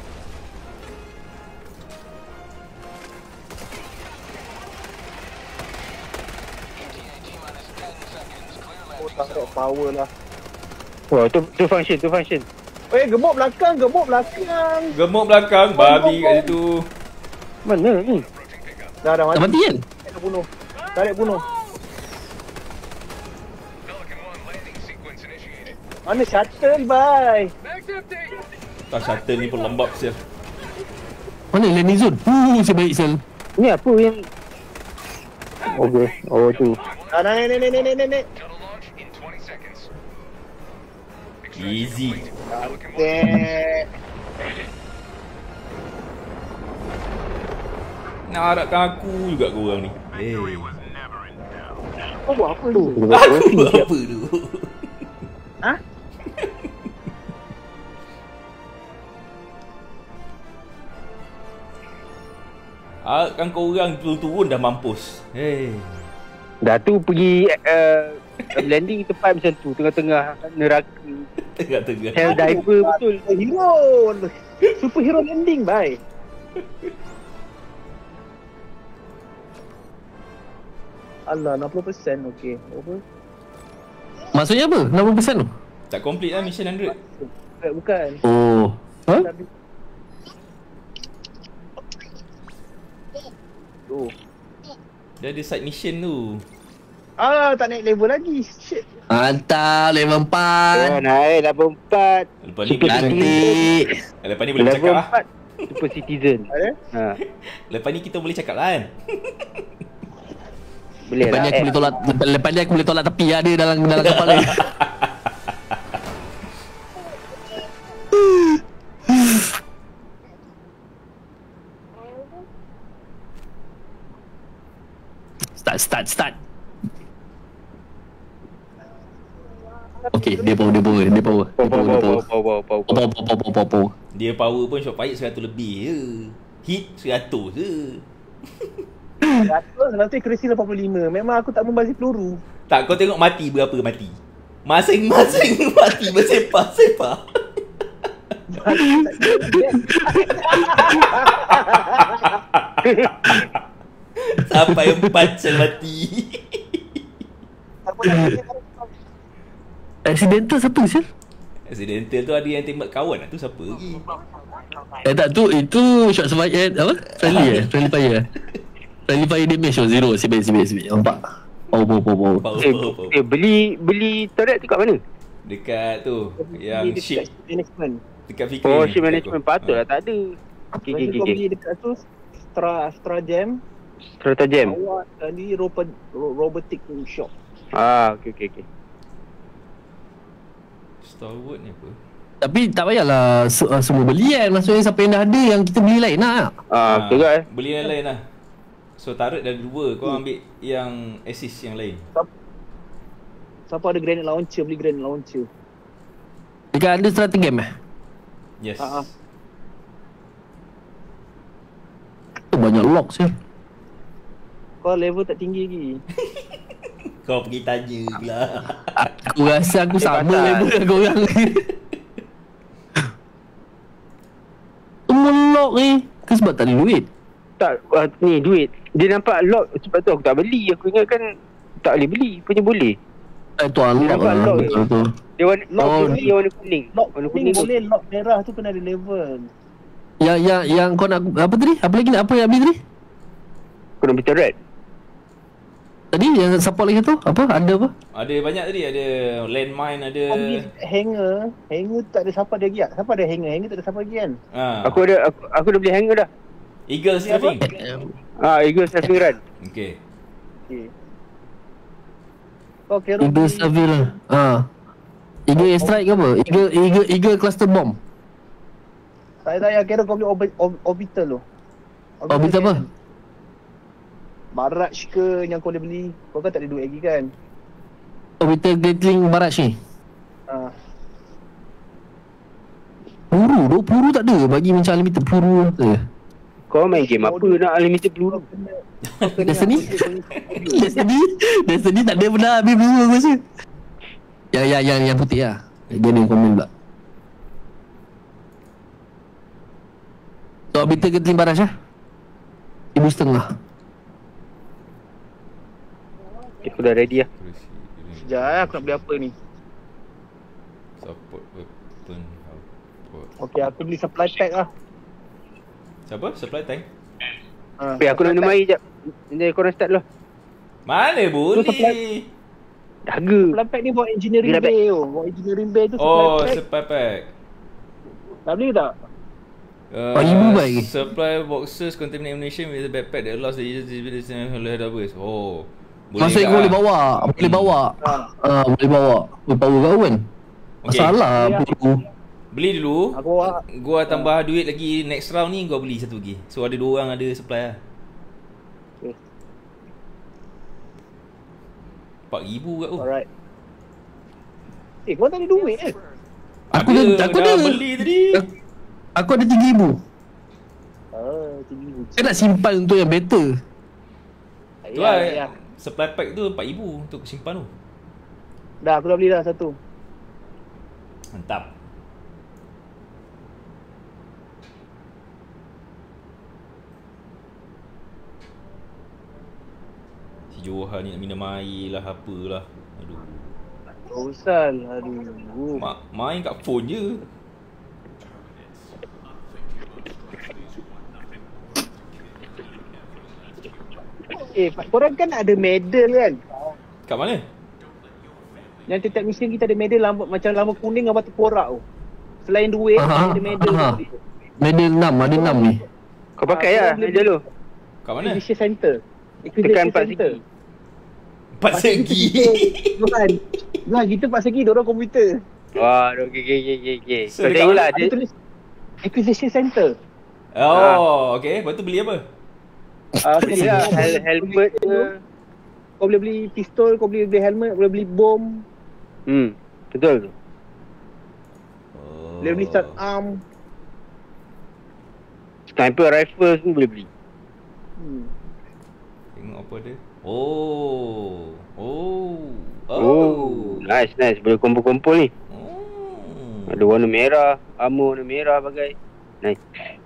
Oh, tarik power lah. Wah, tu function. Weh, gemuk belakang. Gemuk belakang, babi kat situ. Mana ni? Dah Tak mati kan? Tarik bunuh. Mana shuttle, bye. Tak, shuttle ni pun lembab sial. Mana landing zone? Sebaik sel. Ni apa yang... Okay. Oh tu. Naik. Easy. Nakkan aku juga korang ni. Kau buat apa tu? Aku buat apa tu? Kan korang turun dah mampus. Dah tu pergi landing tempat macam tu, tengah-tengah neraka. Tengah-tengah. Hell diver betul. Hero. Superhero landing, bye. Allah, 60%. Okey. Apa? Maksudnya apa? 60% tu? Tak complete lah mission 100. Bukan. Oh. Oh. Dia ada side mission tu. Tak naik level lagi. Shit. Mantap, level 4. Naik level 4. Lepas ni boleh Cantik. Lepas ni boleh Level cakap lah. 4 Super Citizen. Lepas ni kita boleh cakap lah kan. Boleh Lepas ni lah. aku boleh tolak, lepas ni aku boleh tolak tepi ada dalam kapal ni. Start. Okay, dia power. Dia power pun shot fight 100 lebih je. Hit 100 je. 100 nanti krisi 85. Memang aku tak membazir peluru. Tak, kau tengok mati berapa mati. Masing-masing mati bersepah-sepah. Sampai 4 sel mati. Accidental siapa sih? Accidental tu ada yang tembak kawan lah tu siapa lagi? Tak tu, itu shot survive apa? Friendly fire. Friendly fire damage 0. Sibik. Nampak? Power. Beli turret tu kat mana? Dekat tu yang ship management. dekat Fikri. Oh, ship management patutlah tak ada. Kau beli dekat tu Astra Jam. Strata Jam. Awak tadi robotic shop. Okay. Starwood ni apa? Tapi tak payahlah semua beli kan. Maksudnya siapa yang dah ada yang kita beli lain lah. Betul kan? Beli yang lain lah. So turret dah 2, kau ambil yang assist yang lain. Siapa ada grenade launcher, beli grenade launcher. Dekat ada strategi game Yes. Tu banyak lock sih. Kau level tak tinggi lagi. Kau pergi tanya pula. Aku rasa aku sama level dengan korang ni. Semua lock ni. Ke sebab tak ada duit? Tak, ni duit. Dia nampak lock, sebab tu aku tak beli. Aku ingat kan tak boleh beli. Punya boleh. Tu unlock nampak lah. lock. Betul. Dia warna dia warna kuning. Lock Warna kuning kuning boleh, lock merah tu kena ada level. Yang kau nak apa tadi? Apa lagi nak apa yang beli tadi? Aku nak beli turret. Tadi yang support lagi tu? Apa? Ada apa? Ada banyak tadi, ada landmine, ada Kau beli hanger tak ada siapa lagi tak? Siapa ada hanger? Hanger tak ada siapa lagi kan? Aku dah beli hanger dah. Eagle Strafing. Eagle Strafing Run. Okay. Kau kira Eagle Savil lah. Eagle Airstrike ke apa? Eagle Cluster Bomb. Tak kira kau beli orbital tu. Orbital apa? Barrage ke yang kau boleh beli. Kau kan tak ada duit lagi kan? Orbital Gatling Barrage ni. Peluru tak ada bagi macam unlimited peluru tu. Kau main game apa nak unlimited peluru? Destiny tak ada pernah habis peluru aku rasa. Yang putih lah. Dia ni komen pula. So Orbital Gatling Barrage lah. 1,500. Aku dah ready lah. Sekejap aku nak beli apa ni. Support weapon output. Okay, aku beli supply pack lah. Siapa? Supply tank? Aku nak minum air jap. Nanti korang start lah. Mana boleh? Dahaga. Supply pack ni buat engineering bay tu. Buat engineering bay tu supply pack. Supply pack. Tak beli tak? Ibu baik. Supply boxes contain ammunition with a backpack that allows the user to use the database. Maksudnya kau boleh bawa. Boleh bawa. Power kau kan. Masalah peluru. Beli dulu. Aku bawa. Gua tambah duit lagi next round ni, gua beli satu lagi. So ada 2 orang ada supply lah. Okay. 4,000 kat tu. Alright. Kau tak ada duit kan? Aku dah beli tadi. Aku ada 3,000. 3,000. Saya nak simpan untuk yang better. Tu lah. Supply pack tu 4,000 untuk simpan tu. Dah, aku dah beli dah satu. Mantap. Si Johan ni nak minum air lah, apalah. Aduh. Rosal, aduh. Main kat phone je. korang kan ada medal kan? Kat mana? Yang tiap mission kita ada medal macam lama kuning dengan batu korak tu. Selain duit, ada medal. Medal 6, ada 6 ni. Kau pakai lah medal tu. Kat mana? Acquisition Center. Tekan 4 segi. 4 segi. Johan, kita 4 segi, diorang komputer. Wah, okey. So, Kau tengoklah Dia dia. tulis Acquisition Center. Oh, okey. Lepas tu beli apa? Dia helmet ke. Kau boleh beli pistol, kau boleh beli helmet, boleh beli bom, Betul tu. boleh beli start arm. Sniper rifle pun boleh beli. Tengok apa dia. Oh. Nice. Boleh kumpul-kumpul ni. Ada warna merah, armor warna merah bagai. Nice.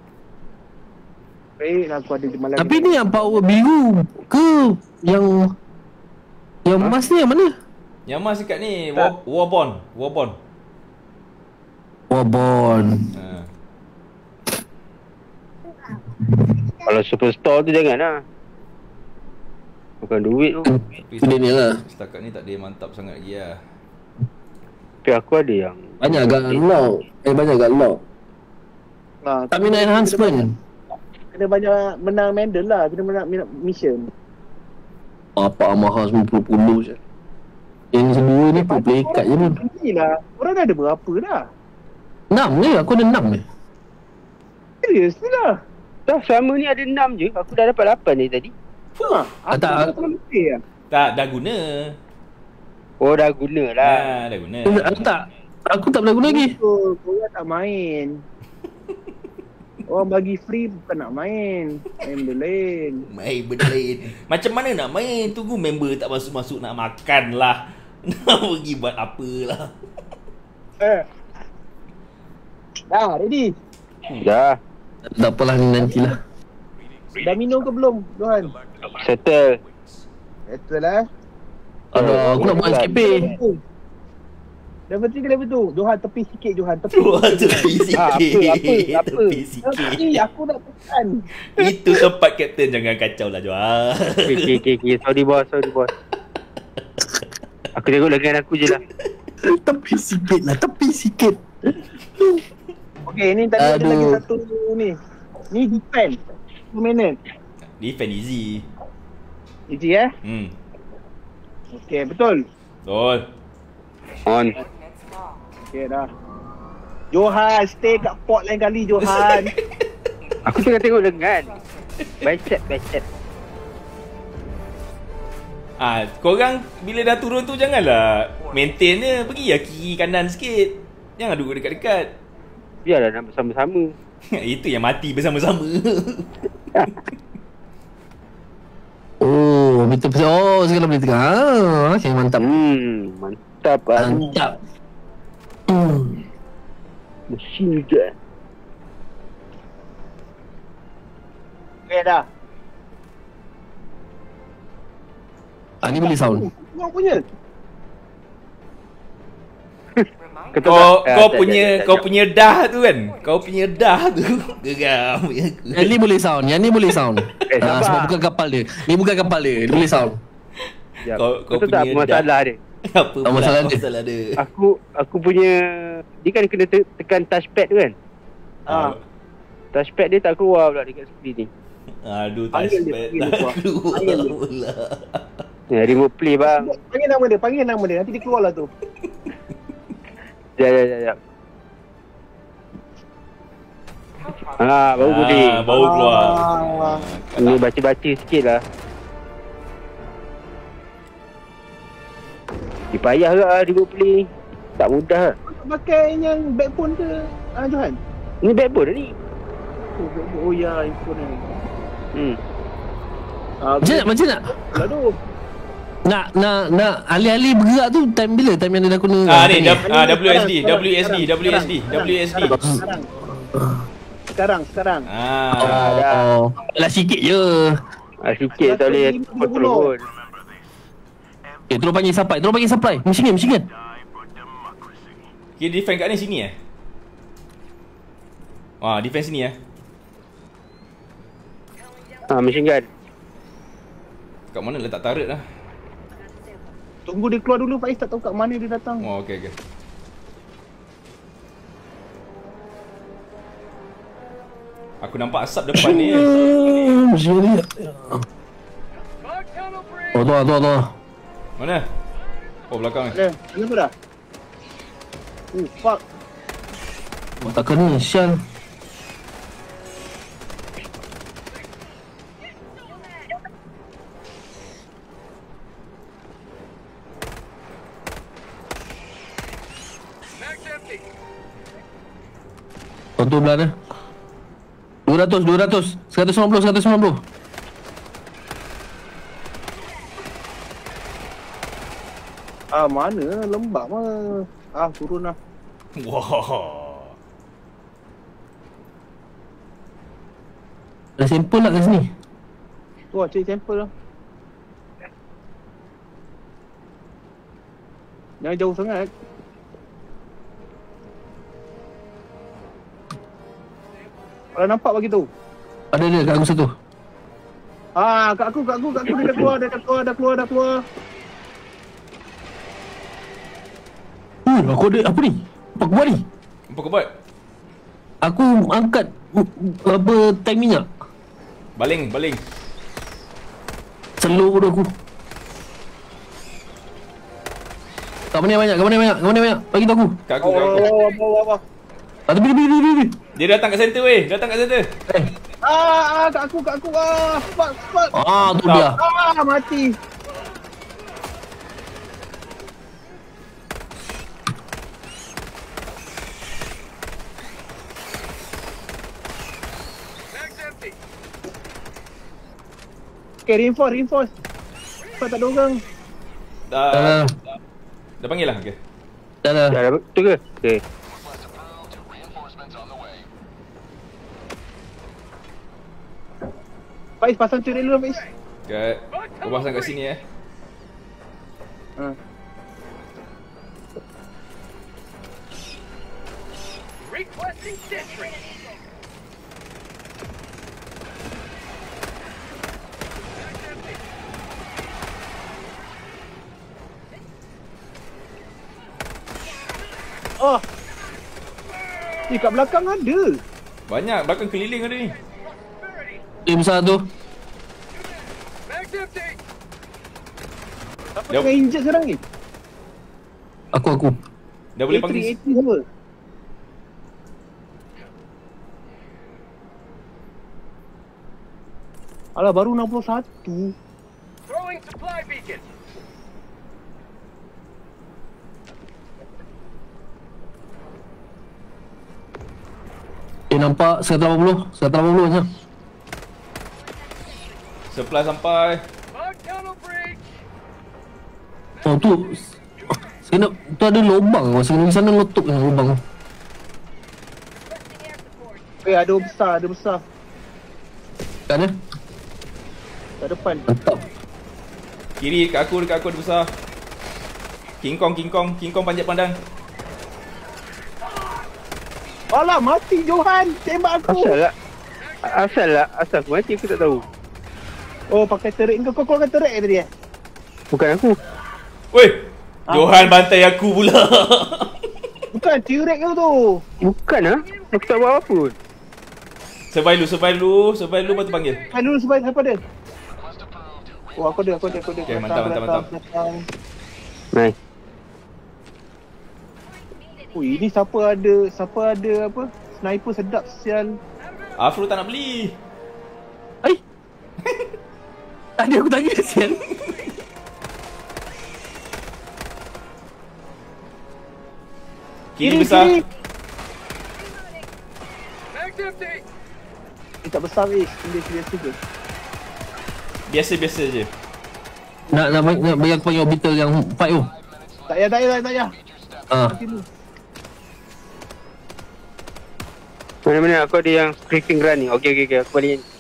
Baik, aku ada di malam. Tapi ni yang power biru ke yang emas ni yang mana? Yang mas dekat ni Warbond. Warbond. Ha. Kalau superstore tu janganlah. Bukan duit tu. Dia ni lah. Setakat ni tak ada yang mantap sangat lagi lah. Tapi aku ada yang Banyak agak lock. Banyak agak lock. Stamina enhancement. Kena banyak menang medal lah, kena menang mission. Apa mahal semua puluh-puluh je. Yang kedua ni pun play card je pun. Inilah, orang dah ada berapa dah? 6 ni, aku ada 6 ni. Serius lah. dah selama ni ada 6 je. Aku dah dapat 8 ni tadi. Aku tak. tak lebih lah. Tak, dah guna. Oh dah guna lah. Dah guna. Tak. Aku tak pernah guna lagi. Betul, korang tak main. Orang bagi free bukan nak main. Main benda lain. Main benda lain. Macam mana nak main? Tunggu member tak masuk-masuk nak makan lah. Nak pergi buat apalah. Dah, ready? Dah. Tak apalah ni nantilah. Dah minum ke belum, Johan? Settle. Betul lah. Aduh, aku nak buat skipping. Level 3 ke level 2? Johan tepi sikit, Johan tepi. Keluar tepi sikit. Apa? Tepi sikit. Tepi, aku nak tekan. Itu tempat kapten, jangan kacau lah Johan. Okay. Sorry bos. Aku tengok lengan aku je lah. Tepi sikit. Okay, ni tadi ada lagi satu ni. Ni defend. 2 minit. Defend easy. Easy Okay, betul. Betul. On. Okay dah. Johan, stay kat port lain kali Johan. Aku tengah tengok lengan. Bicep. Korang bila dah turun tu janganlah maintain dia. Pergi lah kiri kanan sikit. Jangan duduk dekat-dekat. Biarlah nak bersama-sama. Itu yang mati bersama-sama. Oh, betul. Oh, sekarang boleh tengah. Okay, mantap. Mantap. Mesin je. Okay dah. Ni boleh sound. Kau punya. Kau punya dah tu kan. Kau punya dah tu geram punya aku. Yang ni boleh sound. Sabar. Sebab bukan kapal dia. Ni bukan kapal dia. Dia boleh sound. Kau Betul tak apa masalah dia? Apa pula masalah dia? Aku punya dia kan kena tekan touchpad tu kan. Touchpad dia tak keluar pula dekat skrin ni. Aduh, touchpad tak keluar pula. Ya, remote play bang. Panggil nama dia. Nanti dia keluar lah tu. Ya. Baru boleh. Baru keluar. Ini baca-baca sikit lah. Dia payah lah remote play. Tak mudah lah. Pakai yang backbone ke Johan? Ni backbone dah ni. Oh ya, iPhone ni. Macam nak? Aduh. Nak alih-alih bergerak tu time bila? Time yang dia dah guna. Ni WSD. Sekarang. Lah sikit je. Sikit tak boleh control pun. Terus panggil supply. Machine gun. Kira defend kat ni sini defend sini Machine gun. Kat mana letak turret lah? Tunggu dia keluar dulu Faiz, tak tahu kat mana dia datang. Oh, okey. Aku nampak asap depan ni. Sini. Oh, tu. Mana? Oh, belakang ni. Kenapa dah? Fuck. Tak kena, sial. Contoh belah ni 200 190 Mana? Lembab mah. Turun lah. Wah. Ada sampel lah kat sini. Tu lah, cari sampel lah. Jangan jauh sangat. Kalau nampak bagi tu. Ada kat aku satu. Kat aku dia dah keluar. Aku ada apa ni? Apa aku buat ni? Apa kau buat? Aku angkat apa tank minyak. Baling. Selur aku. Kat mana banyak? Bagi tahu aku. Kat aku. Apa? Bili. Dia datang kat center weh. Kat Eh. Kat aku. Fuck. Tu dia. Mati. Okay, reinforce. Kau tak ada orang. Dah panggil lah. Okey. Dah. Dah betul ke? Okey. Faiz, pasang turret dulu Faiz. Kau pasang kat sini Requesting sentry. Kat belakang ada. Banyak. Belakang keliling ada ni. Dia besar tu. Siapa tengah injet sekarang ni? Aku. Dah boleh panggil. A380 semua. Alah, baru 61. Throwing supply beacon. Nampak 180 macam. Supply sampai. Oh tu. Tu ada lubang. Masa pergi sana letup dengan lubang. Ada besar. Kat mana? Kat depan. Mantap. Kiri dekat aku ada besar. King Kong panjat pandang. Alah, mati Johan. Tembak aku. Asal aku mati, aku tak tahu. Oh, pakai turret kau keluarkan turret tadi Bukan aku. Weh, Johan bantai aku pula. Bukan, turret kau tu. Bukan aku tak buat apa pun. Survive dulu baru panggil. Dulu siapa dia? Oh, aku ada. Okay, mantap. Nice. Ini siapa ada apa? Sniper sedap sial. Afro tak nak beli. Tadi aku tanya sial. Kiri besar. Dia tak besar weh. Biasa je. Biasa je. Nak bagi aku panggil orbital yang fight tu. Tak payah. Mati dulu. Mana aku ada yang creeping ground ni. Okey, aku balik ni.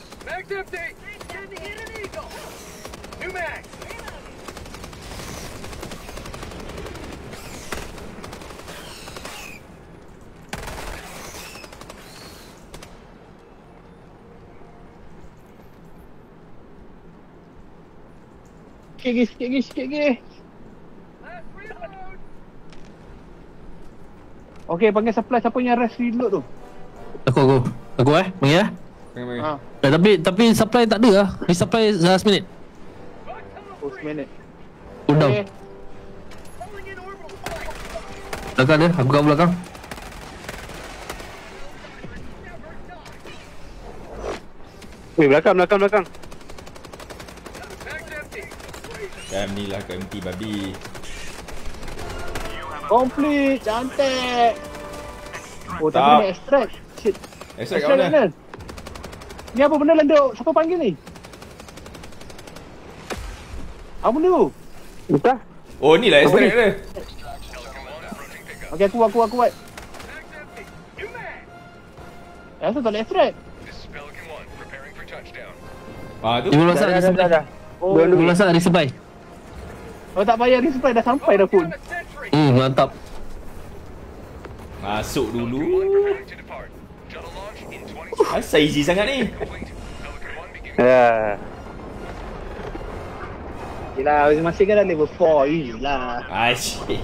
Sikit lagi. Okay, panggil supply. Siapa yang rest reload tu? Aku panggil lah. Tapi supply tak ada lah. Resupply last minute. Last minute. Cool down. Belakang dia, aku kat belakang. Weh, belakang. Ni lah empty babi. Complete, cantik. Oh, tapi Tak. nak extract. Shit. Extract kat mana? Ni apa benda landuk? Siapa panggil ni? Apa benda tu? Entah. Oh, ni lah extract dia. Okay, aku buat. Asal tak boleh extract? Tu. Ibu masak resupply. Oh, Ibu masak resupply. oh tak payah resupply, dah sampai dah pun. Mantap. Masuk dulu. Asal easy sangat ni. Ya. Yelah, masih kan dah level 4 je lah. Asyik.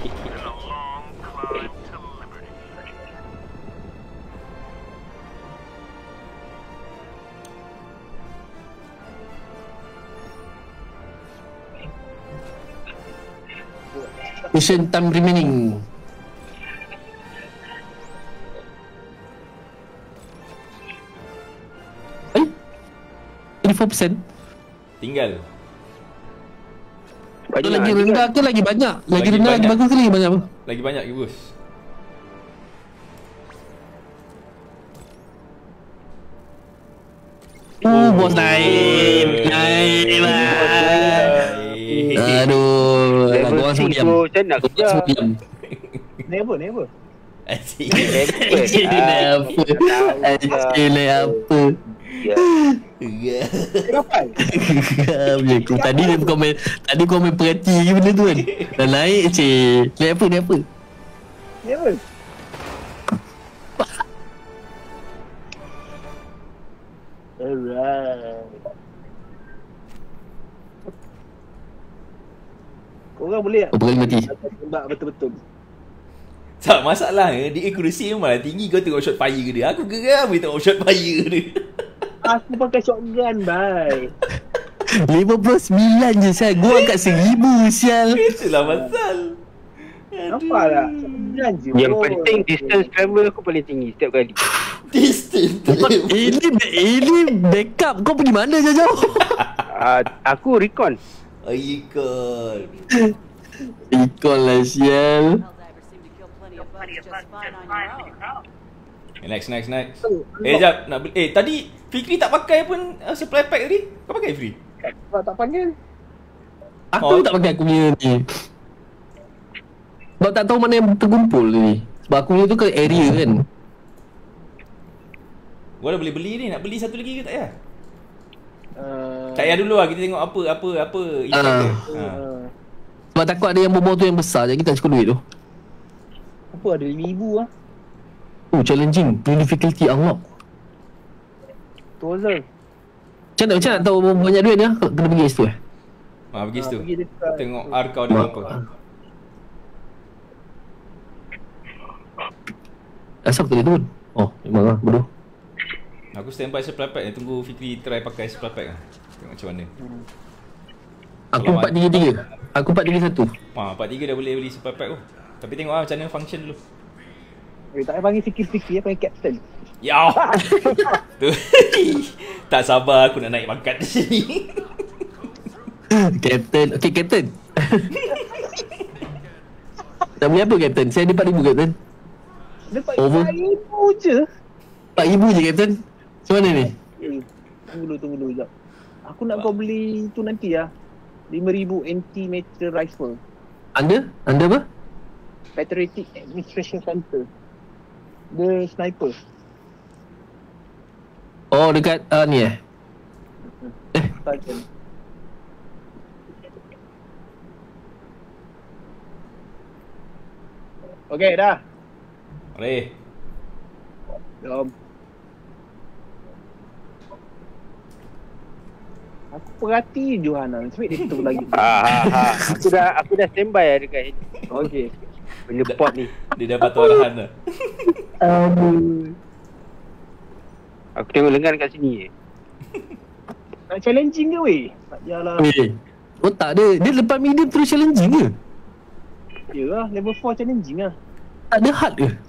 Mission time remaining. Eh? 34%? Tinggal. Itu lagi rendah ke lagi banyak? Lagi rendah lagi bagus ke lagi banyak apa? Lagi banyak ke bos? Bos naik lah. Aduh, aku orang semua diam. Macam nak kerja. Semua diam. Never. Asyik. Actually apa? Ya. Kenapa? Tadi dia komen perhati je benda tu kan. Dah naik cik. Ni apa? Never. Alright. Korang boleh tak? Apa kali mati? Tembak betul-betul. Tak masalah dia accuracy memang tinggi. Kau tengok shot fire dia. Aku geram dia tengok shot fire dia. Aku pakai shotgun, bye. 59 je sial. Gua angkat 1000 sial. Itulah pasal. Nampak tak? Shotgun je. Yang bro. penting distance travel aku paling tinggi setiap kali. Distant. Ini backup. Kau pergi mana jauh-jauh? Aku recon. Ikut. Ikon lah sial. Next. Jap nak beli. Tadi Fikri tak pakai pun supply pack tadi. Kau pakai Fikri? Sebab tak panggil. Aku tak pakai aku punya ni. Sebab tak tahu mana yang terkumpul ni. Sebab aku punya tu ke area kan. Gua dah boleh beli ni. Nak beli satu lagi ke tak payah? Tak payah dulu lah. Kita tengok apa effect dia. Sebab takut ada yang bobor tu yang besar je. Kita cukup duit tu. Apa ada 5,000 lah. Challenging. Difficulty unlock. Tu Azal. Macam nak tahu banyak duit dia? Kena pergi situ Pergi situ. Pergi dekat Tengok R kau ada berapa. Asal aku tak boleh turun? Oh, memang lah bodoh. Aku standby supply pack ni. Tunggu Fikri try pakai supply pack lah. Tengok macam mana. Aku 433. Aku 431. 4-3 dah boleh beli supply pack tu. Tapi tengok lah macam mana function dulu. tak payah panggil fikir-fikir, panggil captain. Ya. Tu. Tak sabar aku nak naik pangkat di sini. Captain. Okay, Captain. Nak beli apa, Captain? Saya ada 4,000, Captain. Dapat Over. 4,000 je. 4,000 je, Captain. Macam mana ni? Tunggu dulu sekejap. Aku nak kau beli tu nanti lah. 5,000 anti-meter rifle. Anda apa? Patriotic Administration Center. Dia sniper. Oh, dekat ni Sergeant. Okay, dah. Boleh. Jom. Aku perhati Johanna. Sebab dia tutup lagi. Aku dah standby lah dekat sini. Okey. Bila pot ni. Dia dah patut arahan dah. Aku tengok lengan kat sini. Nak challenging ke weh? Tak jalan. Oh tak dia. Dia lepas medium terus challenging ke? Yalah, level 4 challenging lah. Tak ada hard ke?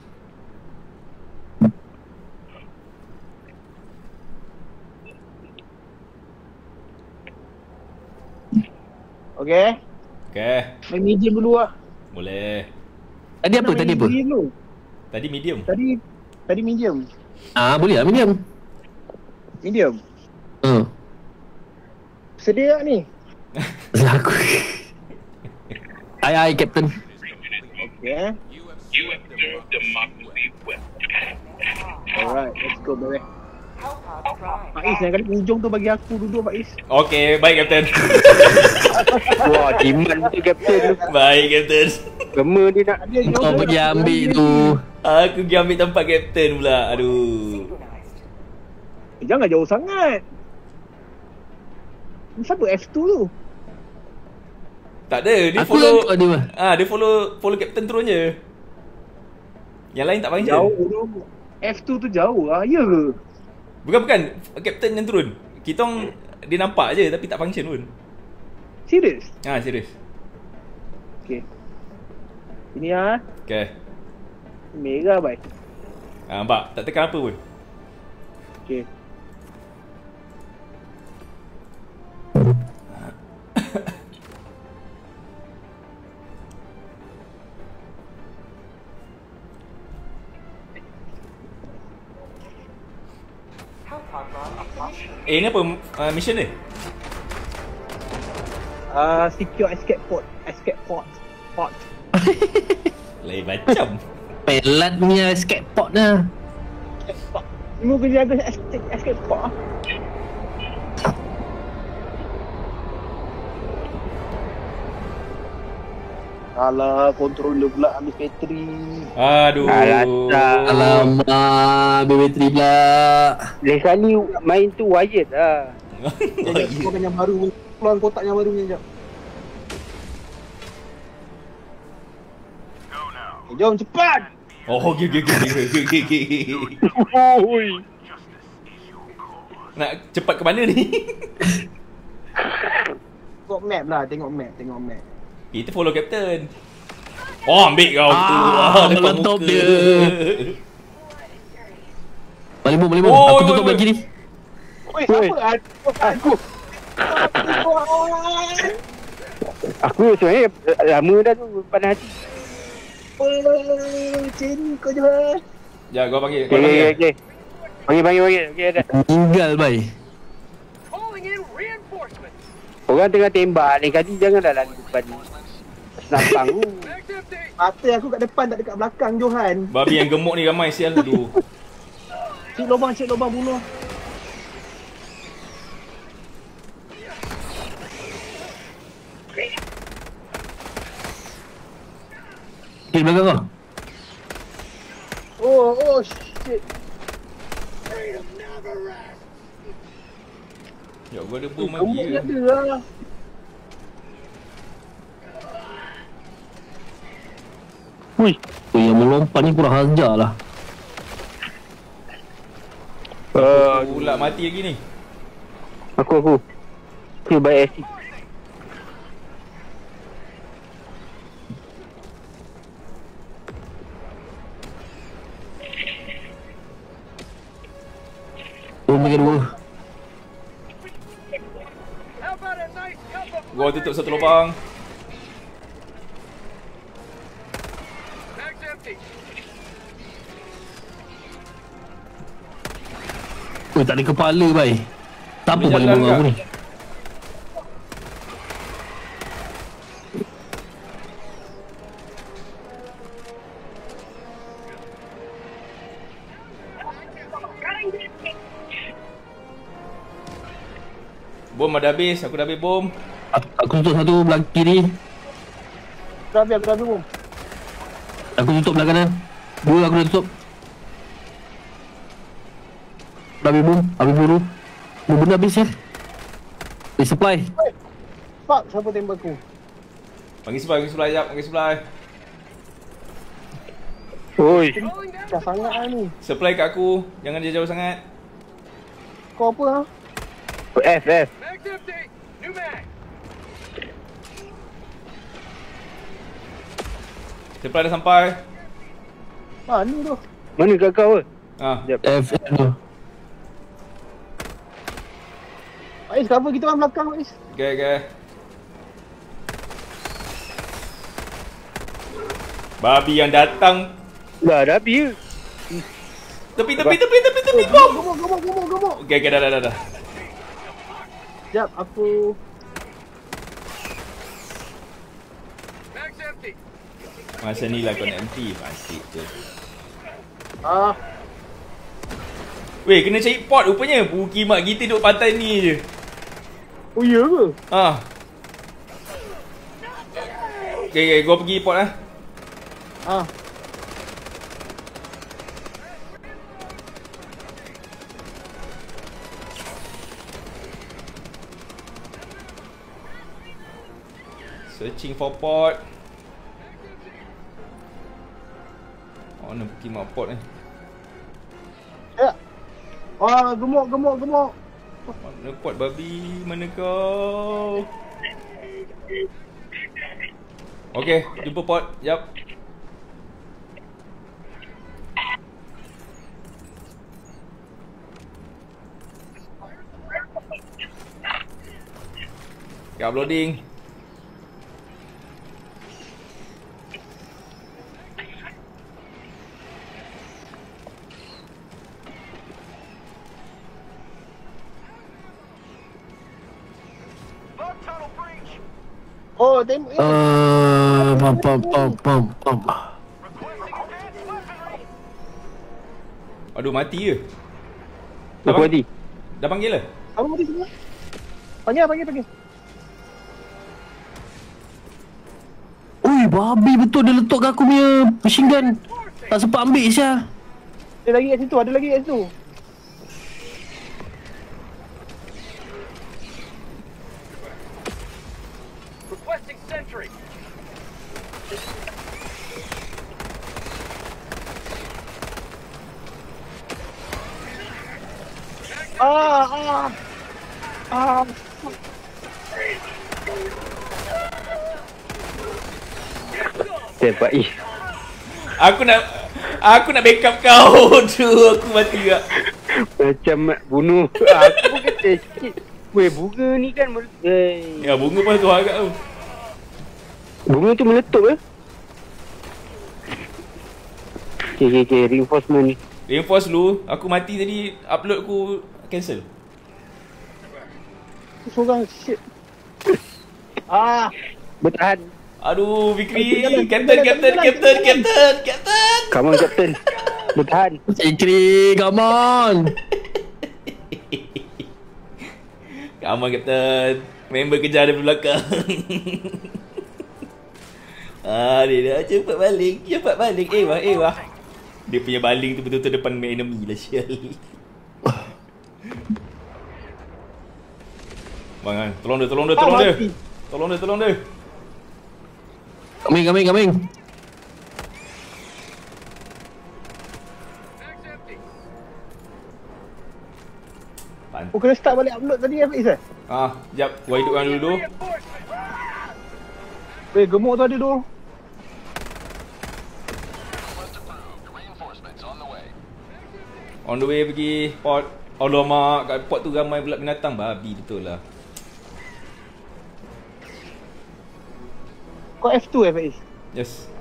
Okay. Main medium dulu lah. Boleh. Tadi apa? Tadi medium. Tadi medium. Boleh lah medium. Medium. Sedia tak ni? Aku. Hai Captain. Okay. Alright, let's go baby. Faiz, yang kali hujung tu bagi aku duduk Faiz. Okay, baik Captain. Wah, demand tu Captain tu. Baik Captain. Gema dia nak. Kau pergi ambil tu. Aku pergi ambil tempat Captain pula. Aduh. Jangan jauh sangat. Siapa F2 tu? Tak ada, dia Aku follow. dia Dia follow Captain terus je. Yang lain tak function. Jauh tu. F2 tu jauh lah, ya ke? Bukan, Captain yang turun. Kita orang dia nampak je tapi tak function pun. Serius? Serius. Okay. Ini lah. Okay. Merah baik. Nampak, tak tekan apa pun. Okay. Ni apa mission ni? Secure escape pod. Lain macam. Pelat punya escape pod dah. Mu kena jaga escape pod lah. Alah, controller pula ambil bateri. Aduh. Alamak, bateri pula. Lain kali main tu wired lah. Kau yang baru, keluar kotak yang baru ni sekejap. Jom cepat. Okay. Nak cepat ke mana ni? Tengok map lah, tengok map. Kita follow Captain. Ambil kau tu. Melentop dia. Balik bom. Aku tutup lagi ni. Oi, siapa? Aku sebenarnya lama dah tu panas hati. Macam ni kau je. Ya, gua panggil. Okay. Panggil. Okay, ada. Tinggal bye. Orang tengah tembak, lain kali janganlah lari depan ni. Senapang tu. Mata aku kat depan, tak dekat belakang Johan. Babi yang gemuk ni ramai sial. Aduh. Cik lubang bunuh. Di belakang kau. Oh shit. Ya, gua ada bom Kamu lagi. ada lah. Ui, yang melompat ni kurang ajar lah. Pula mati lagi ni. Aku. Aku baik asyik. Bagi dua. Gua tutup satu lubang. Oh, tak ada kepala bhai. Tak apa Boleh balik jalan bom aku tak? ni. Bom dah habis, aku dah habis bom. Aku tutup satu belah kiri. Aku dah habis bom. Aku tutup belah kanan. Dua aku dah tutup. Dah habis bom, habis peluru. Bom benda habis ya. Supply. Fuck, siapa tembak aku? Panggil supply jap, panggil supply. Oi. Dah sangat lah ni. Supply kat aku, jangan dia jauh sangat. Kau apa lah? F. Supply dah sampai. Mana tu? Mana kat kau? F tu. Ais, cover kita orang belakang, Ais. Okay. Babi yang datang. Dah habis. Tepi bom. Gemuk. Okay, dah. Sekejap, aku... Masa ni lah kau nak empty. Masih tu. Weh, kena cari pot rupanya. Buki mak kita duduk pantai ni je. Oh, iya ke? Okay, gua pergi pot lah. Searching for pot. Mana pergi mak pot ni? Ya. Wah, gemuk. Mana pot babi? Mana kau? Okay, jumpa pot. Jap. Okay, uploading. Oh, tembak. Pam. Aduh, mati ke? Aku mati. Dah panggil lah? Apa mati semua? Panggil. Ui, babi betul dia letak kat aku punya machine gun. Tak sempat ambil Syah. Ada lagi kat situ. Requesting sentry. Tembak. Aku nak backup kau tu. Aku mati juga. Macam nak bunuh. Aku kata sikit. Weh, bunga ni kan Ya, bunga pun tu agak tu. Bunga tu meletup ke? Okay, reinforcement ni. Reinforce dulu. Aku mati tadi. Upload aku cancel. Seorang shit. Bertahan. Aduh, Fikri. Captain. Come on, Captain. Bertahan. Fikri, come on. Come on, Captain. Member kejar dari belakang. Dia dah cepat balik. Wah. Dia punya baling tu betul-betul depan enemy lah, sial. Bang, tolong dia. Tolong dia. Coming. Oh, kena start balik upload tadi Hafiz eh? Sekejap. Gua hidupkan dulu. Weh, gemuk tu ada tu. On the way pergi pot. Alamak, kat pot tu ramai pula binatang. Babi betul lah. Kau F2 Hafiz? Yes.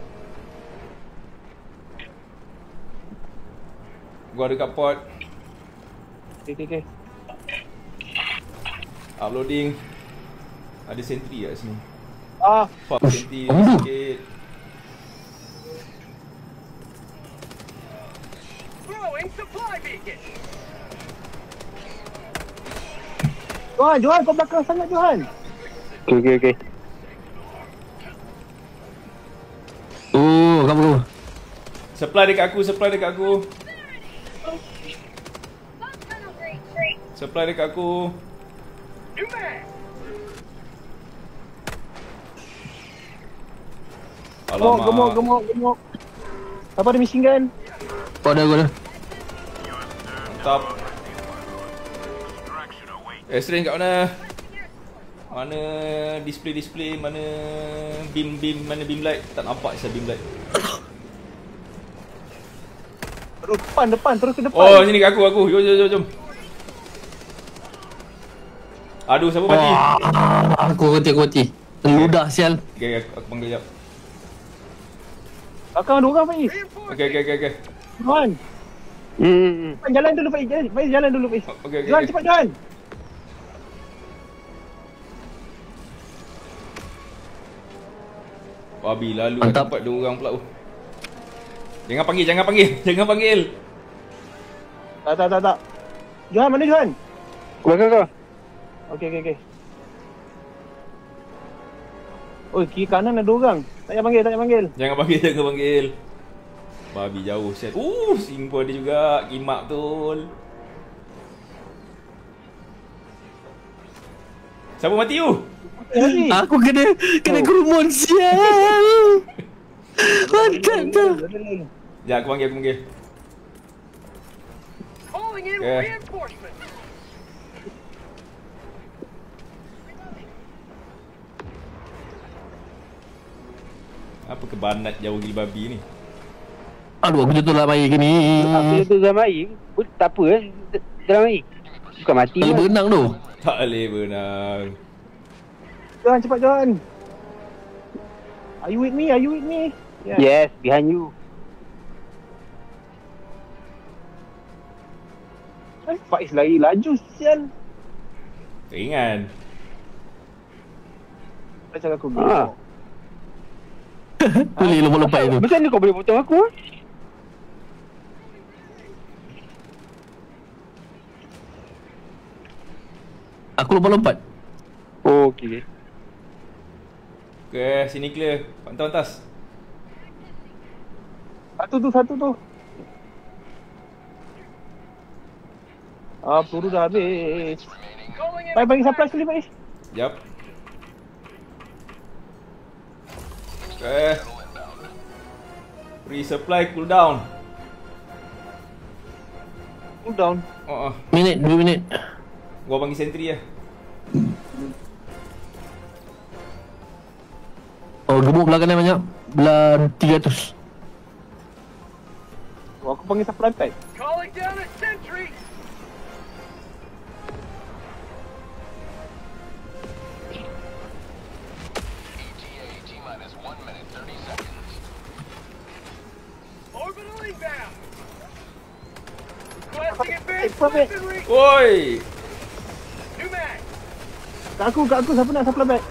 Gua ada kat pot. Okay. Uploading. Ada sentry kat sini. Fuck, sentry sikit. Throwing supply beacon. Johan, kau belakang sangat Johan. Okay. Kamu. Supply dekat aku. Supply dekat aku. Gemuk. Apa ada machine gun? Kau ada. Mantap. Strain kat mana? Mana display, mana beam, mana beam light? Tak nampak saya beam light. Depan, terus ke depan. Oh, sini kat aku. Jom. Aduh, siapa mati? Aku mati. Ludah sial. Okay, aku panggil jap. Belakang ada orang, Faiz. Okay. Johan. Jalan dulu, Faiz. Jalan dulu, Faiz. Okay. Johan, cepat Johan. Babi lalu Mantap. dapat 2 orang pula. Jangan panggil. Tak. Johan, mana Johan? Kau. Okey. Oh, kiri kanan ada orang. Tak payah panggil. Jangan panggil. Babi jauh set. Sing pun ada juga. Kimak betul. Siapa mati tu? Aku kena kerumun sial. Mantap tu. Ya, aku panggil. Okay. Apa kebanat jauh gila babi ni? Aduh, aku jatuh dalam air gini. Aku jatuh dalam air. Tak apa dalam air. Bukan mati. Tak boleh berenang tu. Tak boleh berenang. Johan, cepat Johan. Are you with me? Yeah. Yes, behind you. Faiz lari laju sial. Ringan. Macam aku Boleh lompat-lompat itu. Macam mana kau boleh potong aku? Aku lompat-lompat. Oh, okey. Okay, sini clear. Pantau atas. Satu tu. Peluru dah habis. Bagi supply sekali, Faiz. Jap. Okay. Resupply cooldown. Cooldown. Minit, 2 minit. Gua panggil sentry lah. Oh, gemuk belah kanan banyak. Belah 300. Aku panggil supply pack. Calling down a sentry. Orbital inbound. Requesting advanced weaponry. Woi. New mag. Kat aku siapa nak supply pack?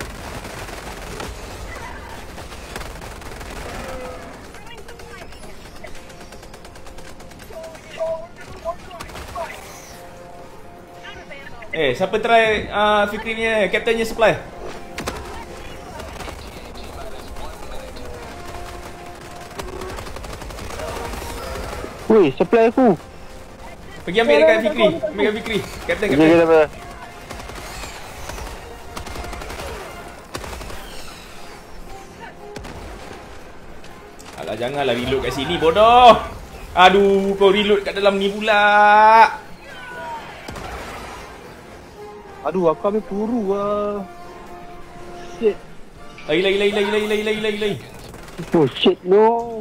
Siapa try Fikri punya captainnya supply? Woi, supply aku. Pergi ambil dekat Fikri. Ambil Fikri. Captain. Apa? Alah, janganlah reload kat sini, bodoh. Aduh, kau reload kat dalam ni pula. Aduh, aku ambil peluru lah. Shit. Lagi. Oh shit, no.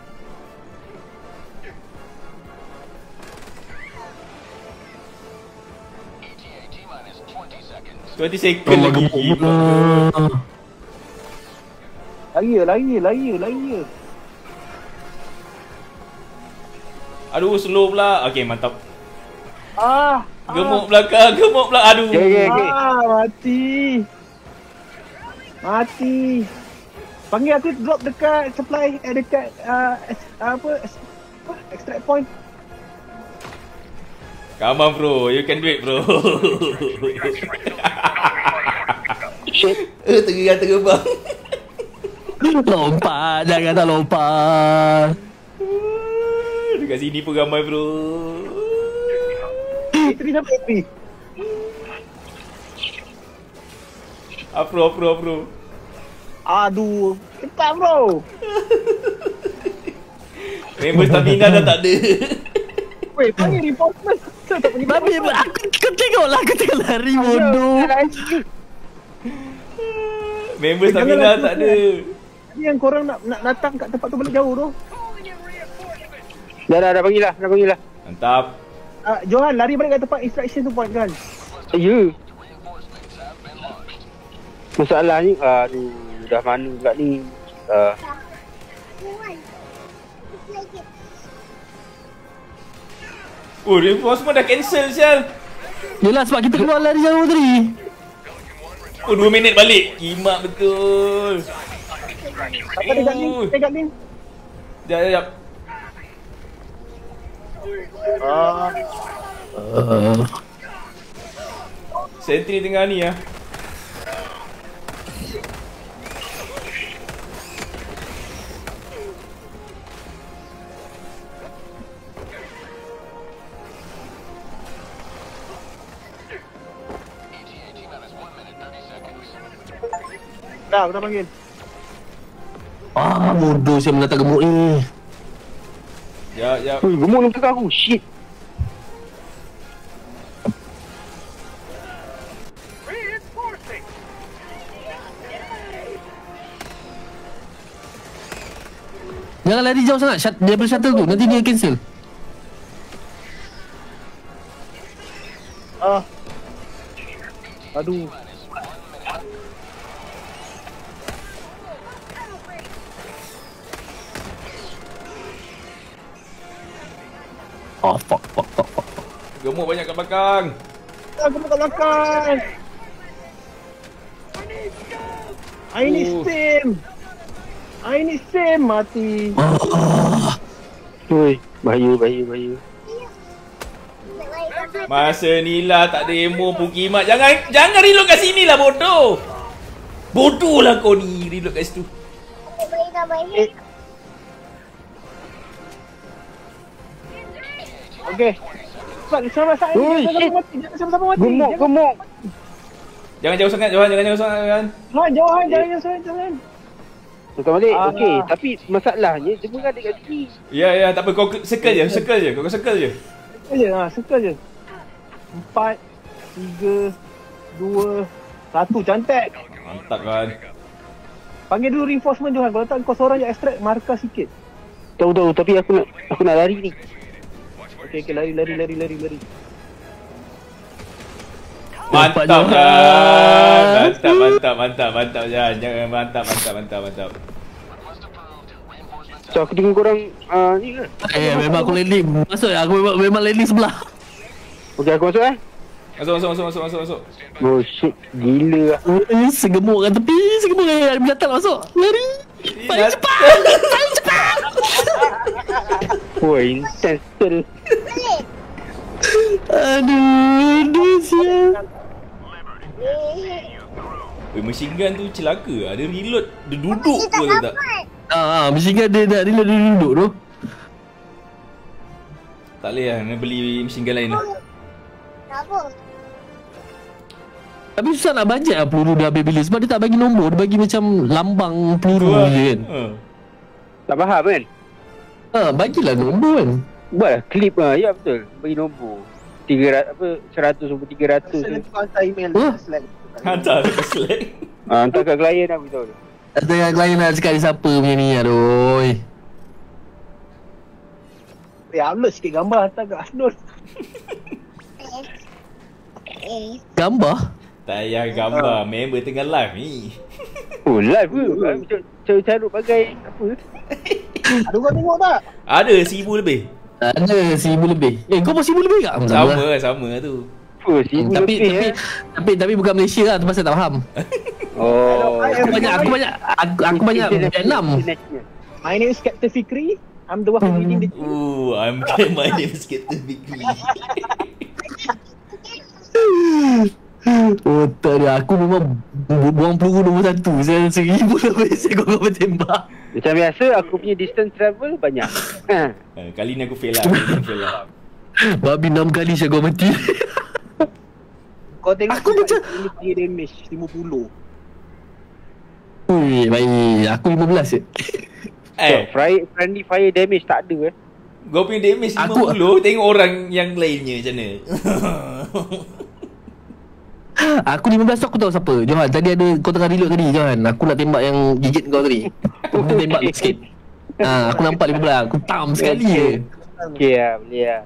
Twenty second lagi. Lari. Aduh, slow pula. Okay, mantap. Ah, Gemuk belakang. Aduh. Okay. Mati. Panggil aku drop dekat supply, dekat extract point. Come on, bro. You can do it, bro. Shit. Terbang. Lompat, jangan tak lompat. Dekat sini pun ramai, bro. Itri sampai Itri. Afro. Aduh, cepat bro. Member stamina dah tak ada. Weh, panggil reinforcement. Saya tak punya Babi, kau tengoklah aku tengah lari bodoh. Member stamina tak ada. Tadi yang korang nak datang kat tempat tu balik jauh tu. Dah panggil lah. Mantap. Johan, lari balik kat tempat instruction tu point kan. Ya. Masalahnya, aduh, dah mana pula ni. Oh, reinforcement dah cancel sial. Yelah sebab kita keluar lari jauh tadi. Oh, 2 minit balik. Kimak betul. Apa dekat link? Sekejap. Sentry tengah ni lah. Dah, aku dah panggil. Bodoh saya menatap gemuk ni. Ya. Ui, gemuk ni belakang aku. Shit. Jangan lari jauh sangat. Dia boleh shuttle tu. Nanti dia cancel. Aduh. Fuck. Gemuk banyak kat belakang. Aku kat belakang. I need Sam mati. Ui, bahaya. Masa ni lah tak ada ammo pun kimak. Jangan reload kat sini lah bodoh. Bodoh lah kau ni reload kat situ. Okay. Sama-sama mati. Gemuk. Jangan jauh sangat Johan. Johan, jangan. Tukar balik. Okey, tapi masalahnya dia pun ada kat sini. Ya, tak apa. Kau circle je. Kau circle je. Circle je. 4, 3, 2, 1. Cantik. Mantap kan. Panggil dulu reinforcement Johan. Kalau tak kau seorang je extract markah sikit. Tahu, tapi aku nak lari ni. Okey, lari. Mantap Jan. Mantap Jan. Jangan mantap. So aku tengok korang ni ke? Memang aku landing. Masuk aku memang landing sebelah. Okey, aku masuk Masuk. Oh shit, gila. Segemuk kat tepi. Segemuk kat binatang masuk. Lari. Paling cepat. Wah, intense betul. Aduh sial. Machine gun tu celaka. Ada reload. Dia duduk pun tak. Machine gun dia nak reload dia duduk tu. Tak boleh lah. Nak beli machine gun lain lah. Apa? Tapi susah nak bajet lah peluru dia habis bila. Sebab dia tak bagi nombor. Dia bagi macam lambang peluru je kan. Tak faham kan? Bagilah nombor kan. Buatlah klip lah. Ya betul. Bagi nombor 300 apa 100 sampai 300 tu. Hantar email Slack. Hantar ke Slack. Hantar kat klien lah beritahu. Hantar kat klien lah cakap ni siapa punya ni. Aduh. Upload sikit gambar hantar kat Asnur. Gambar? Tak payah gambar. Member tengah live ni. Oh live ke? Carut bagai apa? Ada kau tengok tak? Ada 1,000 lebih. Ada 1,000 lebih. Kau pun 1,000 lebih tak? Sama tu. Oh 1,000 lebih tapi bukan Malaysia lah. Tu pasal tak faham. Oh. Aku banyak Vietnam. My name is Captain Fikri. I'm the one who leading the team. My name is Captain Fikri. Tak dia. Aku memang buang peluru nombor 1. Saya 1,000 lebih saya kau bertembak. Macam biasa aku punya distance travel banyak. Kali ni aku fail lah. Babi 6 kali saya kau mati. Kau tengok aku macam ini damage 50. Ui, baik. Aku 15 je. Friendly fire damage tak ada Kau punya damage 50, tengok orang yang lainnya macam mana. Aku 15 tu aku tahu siapa. Johan, tadi ada kau tengah reload tadi, Johan. Aku nak tembak yang gigit kau tadi. Aku tembak sikit. Aku nampak 15. Aku tam sekali je. Okay lah, boleh lah.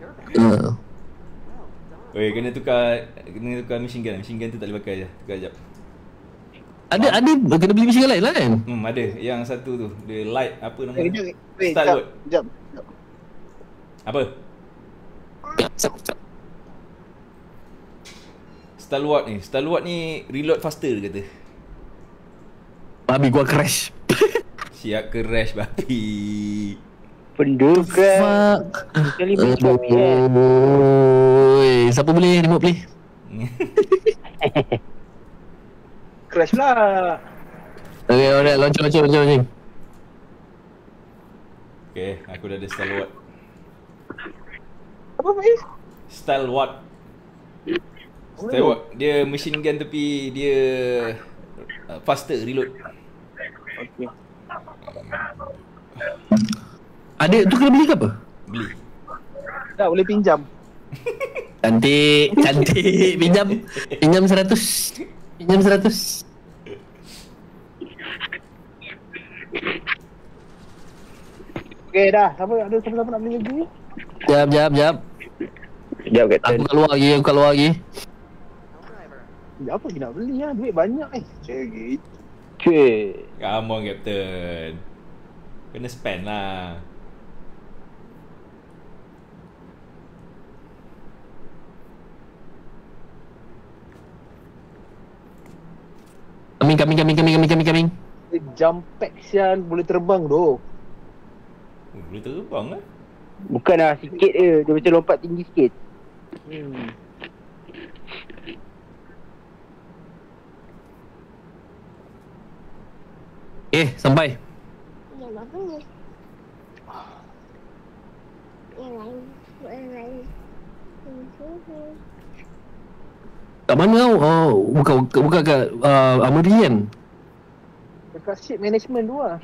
Oi, kena tukar machine gun. Machine gun tu tak boleh pakai je. Tukar jap. Ada kena beli machine gun lain lah kan? Ada. Yang satu tu, dia light apa nama? Wait, Stalwart. jap. Apa? Stalwart ni reload faster kata. Babi gua crash. Siap crash babi. Benda crash. Kali babi Siapa boleh remote play? Crash lah. Okay, alright, launching. Okay, aku dah ada Stalwart. Apa Faiz? Stalwart, dia machine gun tapi dia faster reload. Okay. Ada tu kena beli ke apa? Beli. Tak boleh pinjam. Cantik. Pinjam 100. Okay dah, siapa nak beli lagi? Jap. Sekejap Captain. Aku kat luar lagi. Apa lagi nak beli lah, duit banyak Cuy. Come on Captain. Kena spend lah. Coming. Jump pack sian, boleh terbang doh. Boleh terbang lah. Bukan lah, sikit je. Dia macam lompat tinggi sikit. Sampai. Yang apa ni? Yang lain. Kat mana kau? Oh, bukan kat Armory kan? Dekat ship management tu lah.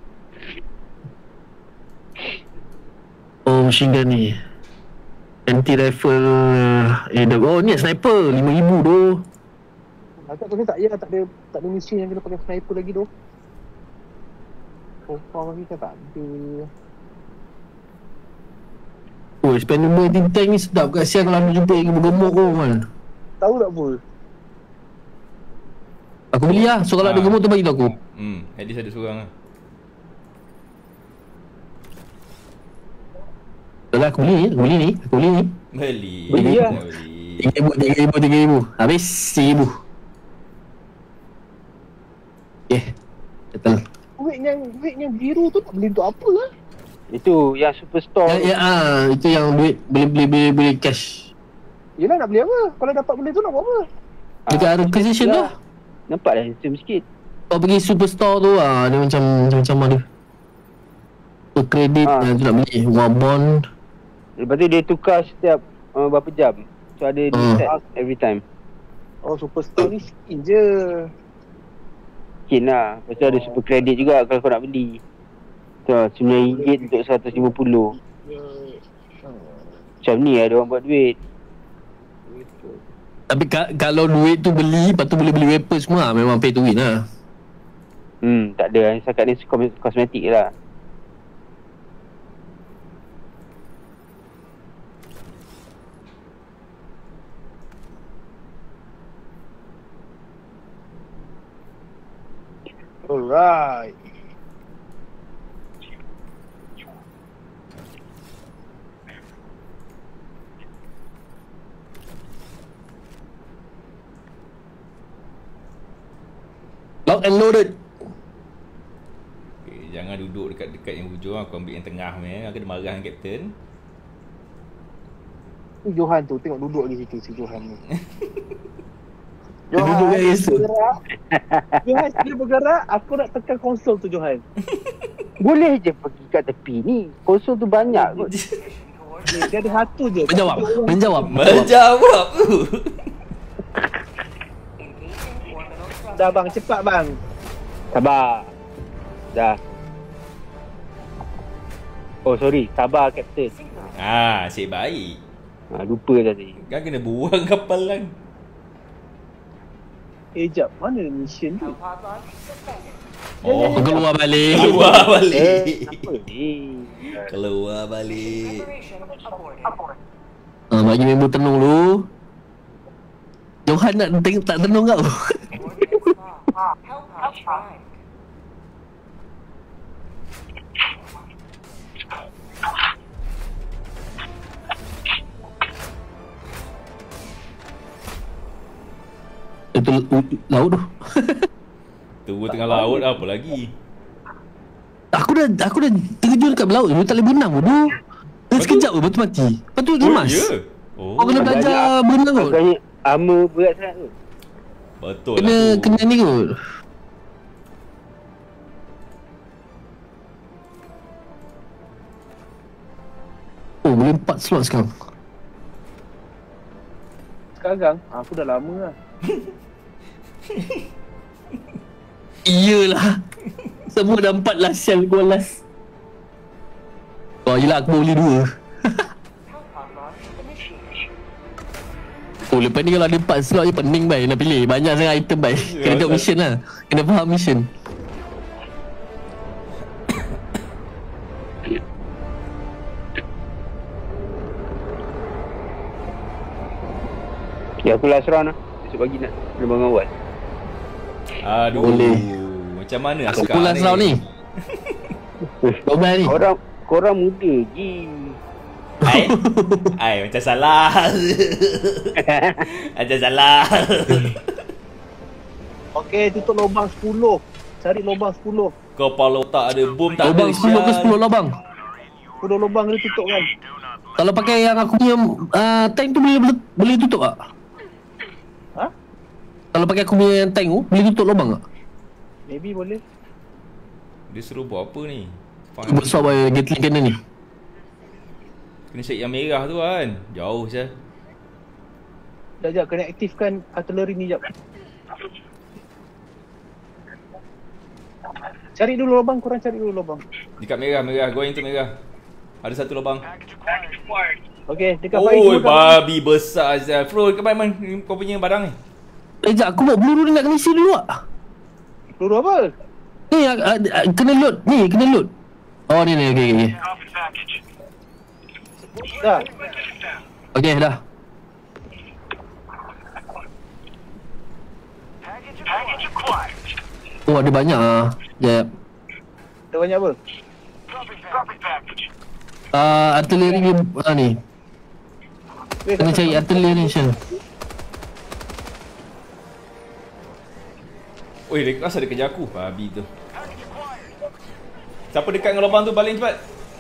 Oh, machine gun ni. Anti-rifle oh, ni sniper 5,000 tu. Agak tu ni tak ada mesin yang kena pakai sniper lagi tu. Kau lagi kan tak ada. Oh, expendable tank ni sedap kat siang kalau nak jumpa yang gemuk kau kan. Tahu tak Pul? Aku beli lah. So kalau ada gemuk tu bagi tahu aku. At least ada seorang lah. Betul lah, aku beli ni. Beli lah. Beli. 3,000. Habis 3,000. Settle. Duit yang biru tu tak beli untuk apa lah? Itu yang superstore. Itu yang duit boleh cash. Yelah nak beli apa? Kalau dapat benda tu nak buat apa? Dekat requisition tu lah. Nampak dah handsome sikit. Kau pergi superstore tu lah. Dia macam ada. Tu kredit tu nak beli. Wabond. Lepas tu dia tukar setiap berapa jam. So ada reset every time. Oh, superstore ni skin je. Skin lah. Lepas tu ada super credit juga kalau kau nak beli. Tu RM9 untuk 150. Macam ni lah dia orang buat duit. Tapi kalau duit tu beli, lepas tu boleh beli weapon semua, memang pay to win lah. Tak ada. Setakat ni kosmetik je lah. Alright. Lock and loaded. Okay, jangan duduk dekat yang hujung. Aku ambil yang tengah ni. Aku dah marah dengan Captain. Johan tu, tengok duduk lagi situ si Johan ni. Duduk guys tu. Johan dia bergerak, aku nak tekan konsol tu Johan. Boleh je pergi kat tepi ni. Konsol tu banyak kot. Dia ada satu je. Menjawab Dah bang, cepat bang. Sabar. Dah. Oh sorry, sabar Captain. Asyik baik. Lupa tadi. Kan kena buang kapal kan. Jap, mana mission tu? Oh, Keluar balik. keluar balik. Apa ni? Keluar balik. Bagi member tenung dulu. Johan nak tengok tak tenung kau. Itu laut tu. Tunggu tengah laut apa lagi? Aku dah terjun dekat laut tu tak boleh berenang tu. Dah sekejap tu betul mati. Lepas tu lemas. Ya. Oh. Kau kena belajar berenang kot. Agaknya armor berat sangat tu. Betul Kena ni kot. Oh boleh 4 slot sekarang. Sekarang aku dah lama lah. Iyalah. Semua dah 4 lah sial gua last. Oh yelah aku boleh 2. Oh lepas ni kalau ada 4 slot je pening baik nak pilih. Banyak sangat item baik. Kena tengok mission lah. Kena faham mission. Ya aku last round lah. Besok pagi nak kena awal. Aduh. Boleh. Macam mana Aku askar pulang round ni. 12 ni. Korang muda je. Ai macam salah. Macam salah. Okey, tutup lubang 10. Cari lubang 10. Kepala otak ada bom tak Lubang ada. 10 ke 10 lubang? 10 lubang kena tutup kan? Kalau pakai yang aku punya tank tu boleh tutup tak? Ha? Kalau pakai aku punya tank tu boleh tutup lubang tak? Maybe boleh. Dia suruh buat apa ni? Buat swap Gatling cannon ni. Kena check yang merah tu kan. Jauh je. Jap, kena aktifkan artillery ni jap. Cari dulu lubang, korang cari dulu lubang. Dekat merah. Going to merah. Ada satu lubang. Okey, dekat Faiz. Oh, babi besar Azal. Fro, ke mana kau punya barang ni? Sekejap, aku buat peluru ni nak kena isi dulu tak? Peluru apa? Ni, kena load. Ni, kena load. Oh, ni, okey. Dah. Okey, dah. Oh, ada banyak ah. Jap. Ada banyak apa? Artillery ni, ni. Kena cari artillery ni, Syal. Oi, dia rasa dia kejar aku. Babi tu. Siapa dekat dengan lubang tu balik cepat.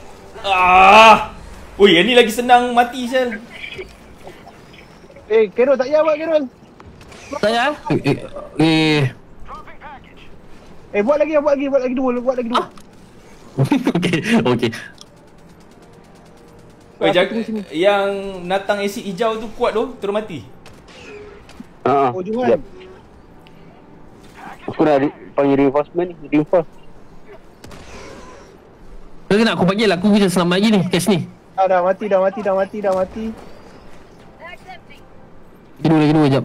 Oi, yang ni lagi senang mati Syal. Kerol tak payah buat Kerol. Saya? Buat lagi dua. Okey. Oi, jaga yang natang asid hijau tu kuat tu, terus mati. Oh, Johan. Yep. Aku nak panggil reinforcement ni. Reinforce. Kau nak aku panggil lah, aku bisa selamat lagi ni, cash ni. Dah mati. Lagi dua, jap.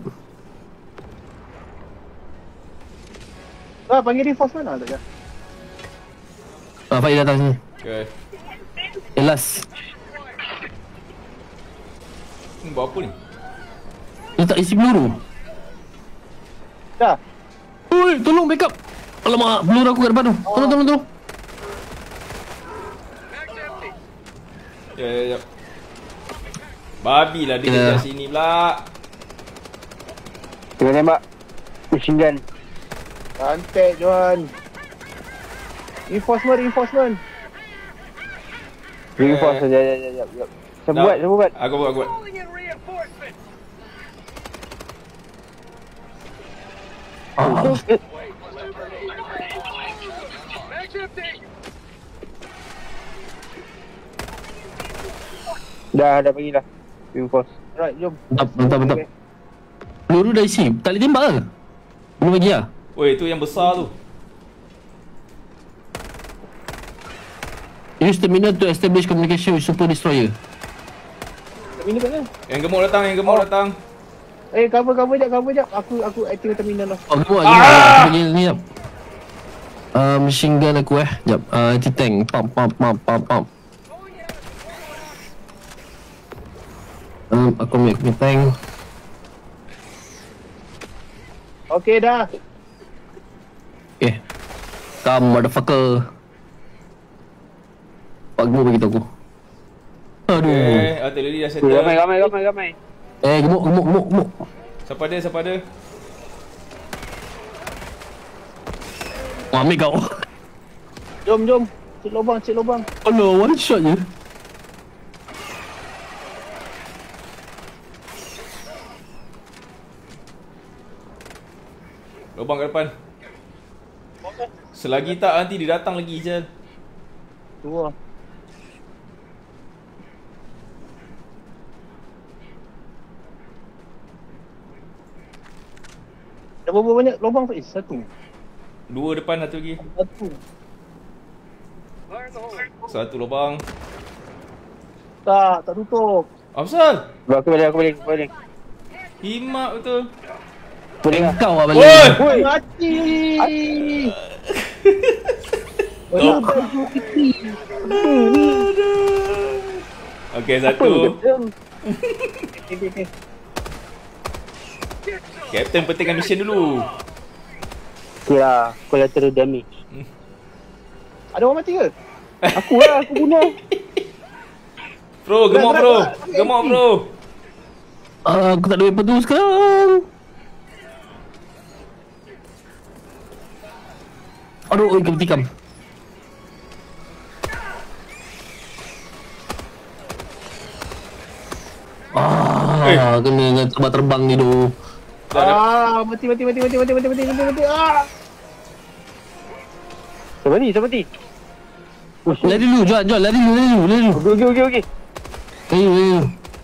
Panggil reinforcement lah tak? Faiz datang sini. Okay. Last. Ni buat apa ni? Dia tak isi peluru. Dah. Oi, tolong backup. Alamak, peluru aku kat depan tu. Tolong. Ya. Babi lah dia dekat sini pula. Tengah tembak. Machine gun. Santai Johan. Reinforcement. Reinforce saja. Siapa buat? Aku buat. Dah bagi dah. Reinforce. Right, jom. Mantap. Peluru dah isi. Tak boleh tembak ke? Belum lagi lah. Oi, tu yang besar tu. Use terminal to establish communication with Super Destroyer. Terminal kat mana? Yang gemuk datang. Cover jap. Aku active terminal lah. Oh, gemuk. Aku punya ni jap. Machine gun aku Jap. Anti-tank. Pump. Aku ambil tank. Okay dah. Okay. Come motherfucker. Pak gemuk bagi tahu aku. Aduh. Artillery dah settle. Ramai. Gemuk. Siapa ada? Ambil kau. Jom. Cek lubang. Aduh, one shot je. Lubang kat depan. Selagi tak nanti dia datang lagi je. Tu lah. Dah berapa banyak lubang Faiz? Satu. 2 depan, satu lagi. Satu lubang. Tak tutup. Apa pasal? Aku balik. Himak betul. Kau lah balik. Oi! Mati. Okey, satu. Okay. Captain pentingkan mission dulu. Okay lah, collateral damage. Ada orang mati ke? Aku bunuh. Bro, gemuk bro. Aku tak ada weapon tu sekarang. Aduh, kena tikam. Kena terbang ni tu. Mati. Siapa mati? Lari dulu, John, lari dulu. Okey. Ayo.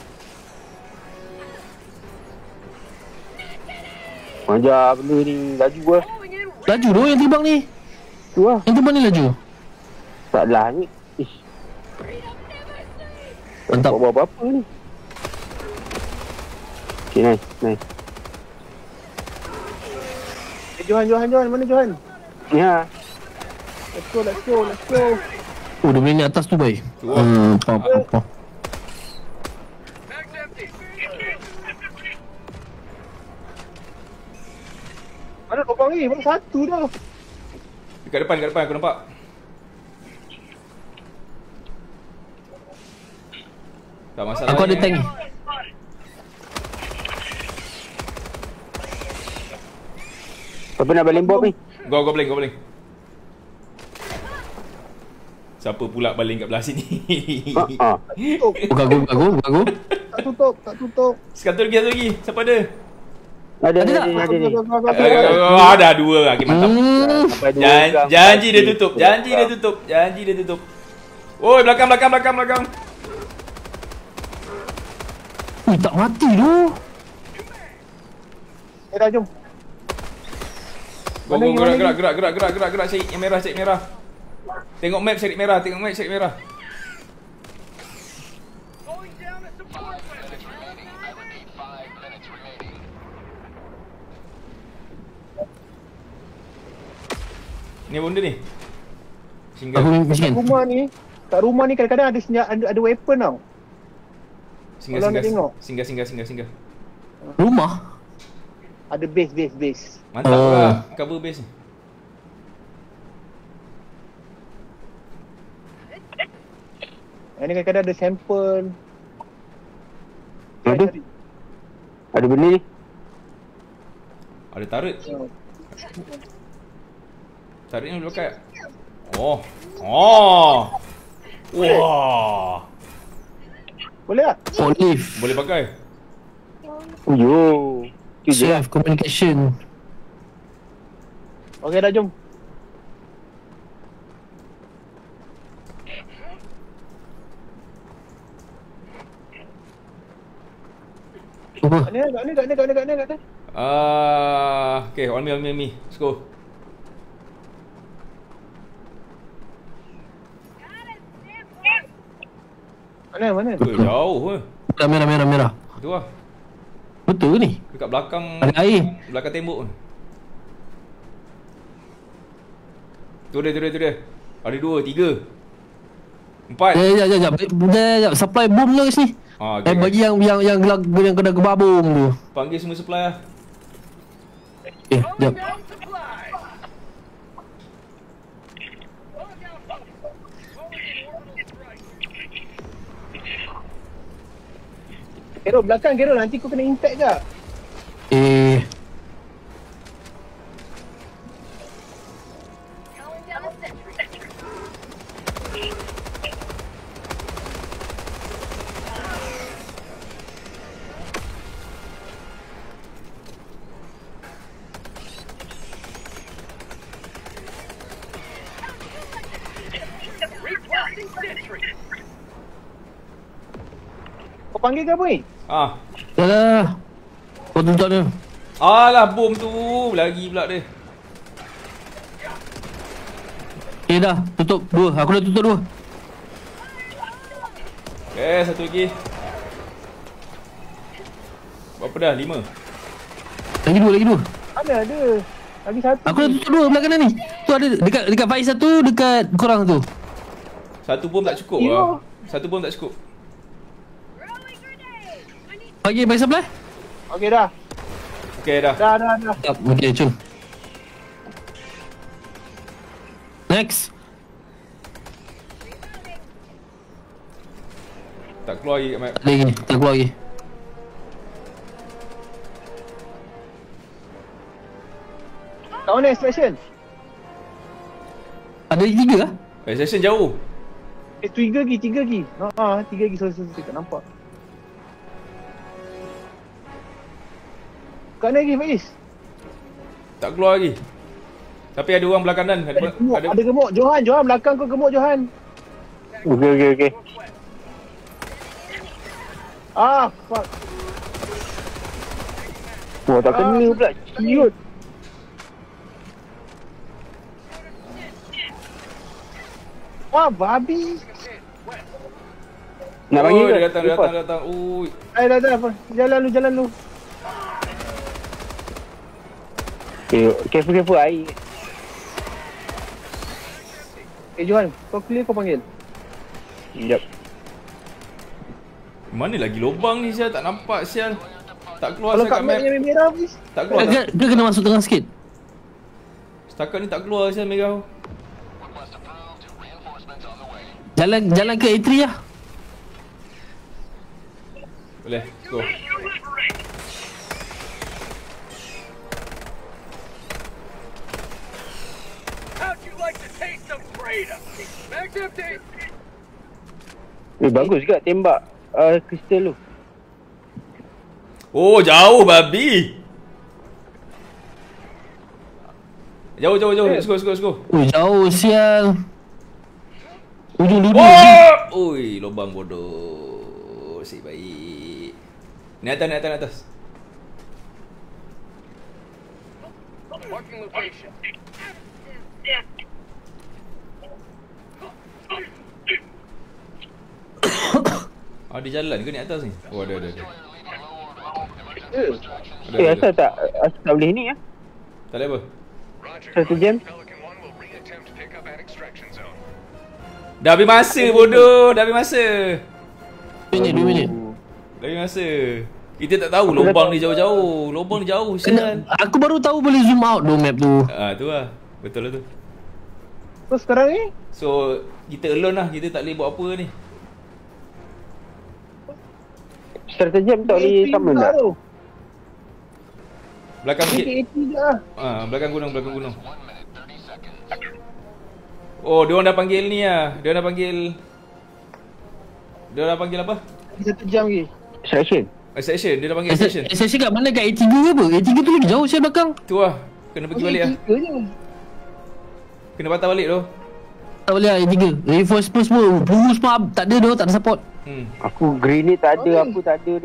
Manja benda ni, laju lah. Laju tu yang terbang ni. Tu lah. Yang terbang ni laju. Taklah ni. Ish. Mantap. Buat apa ni? Okay, nice. Johan, mana Johan? Ya. Let's go. Dia boleh naik atas tu, baik. Apa. Mana lubang ni? Mana satu dah. Dekat depan aku nampak. Tak masalah. Aku ada tank ni. Siapa nak baling bom ni? Go bowling. Siapa pula baling kat belah sini? Buka aku. Tak tutup. Satu lagi. Siapa ada? Ada ni. Ada 2 lagi, mantap. Janji dia tutup. Oi, belakang. Ui, tak mati tu. Dah jom. Go, gerak. Cari yang merah. Tengok map cari merah. Ni benda ni. Aku miskin. Kat rumah ni kadang-kadang ada senjata, ada weapon tau. Singgah. Rumah? Ada base. Mantap lah cover base ni. Ini kadang-kadang ada sampel. Ada benda ni. Ada turret. Turret ni boleh pakai. Oh. Wah. Boleh tak? Olive. Boleh pakai. Yo. Safe communication. Okey dah jom. Kat ni. Okay, on me. Let's go. Mana? Jauh ke. Merah. Tu lah. Betul ke ni? Dekat belakang. Ada air. Belakang tembok tu. Tu dia. Ada 2, 3 4. Sekejap. Supply boom je kat sini. Okay. Bagi yang kena gebabung tu. Panggil semua supply lah. Sekejap. Kero belakang Kero, nanti kau kena impact ke? Kau panggil ke apa ni? Dah. Kau tutup dia. Alah, bom tu. Lagi pula dia. Dah. Tutup 2. Aku dah tutup 2. Satu lagi. Berapa dah? 5. Lagi 2. Ada. Lagi satu. Aku dah tutup 2 belah kanan ni. Tu ada dekat Faiz satu, dekat korang tu. Satu bom tak cukup lah. Satu bom tak cukup. Bagi Faiz sebelah. Okey dah. Dah. Okey, cun. Next. Tak keluar lagi kat map. Tak lagi ni. Tak keluar lagi. Kat mana extraction? Ada 3 lah. Session jauh. 3 lagi. 3 lagi. Sorry, tak nampak. Kat mana lagi Faiz? Tak keluar lagi. Tapi ada orang belah kanan. Ada gemuk. Johan, belakang kau gemuk Johan. Okey. Fuck. Wah, tak kena pula. Ciut. Babi. Nak panggil ke? Dia datang. Ui. Dah. Jalan lu. Careful air. Johan, kau clear kau panggil. Sekejap. Mana lagi lubang ni sial? Tak nampak sial. Tak keluar Kalau kat setakat map map. yang merah please. Tak keluar. Dia kena masuk tengah sikit. Setakat ni tak keluar sial merah. Jalan ke A3 lah. Boleh, go. Bagus juga tembak kristal tu. Oh, jauh babi. Jauh. Let's go. Jauh sial. Ujung dulu. Ui, lubang bodoh. Si baik. Ni atas. Ada jalan ke ni atas ni? Oh, ada. Asal tak boleh ni ya? Tak boleh apa? 1 jam. Dah habis masa bodoh, dah habis masa. 2 minit. Dah habis masa. Kita tak tahu lubang ni jauh-jauh. Lubang ni jauh sial. Aku baru tahu boleh zoom out tu map tu. Tu lah. Betul lah tu. So sekarang ni? So, kita alone lah. Kita tak boleh buat apa ni. Strategi tak boleh sama tak? Belakang sikit. dah. Belakang gunung. Oh, dia orang dah panggil ni lah. Dia dah panggil apa? 1 jam lagi. Section. Dia dah panggil section. Section kat mana? Kat A3 ke apa? A3 tu lagi jauh saya belakang. Tu lah. Kena pergi balik lah. Kena patah balik tu. Tak boleh lah A3. Reinforcement semua. Peluru semua tak ada tu. Tak ada support. Aku grenade tak ada. Apa tak ada ni.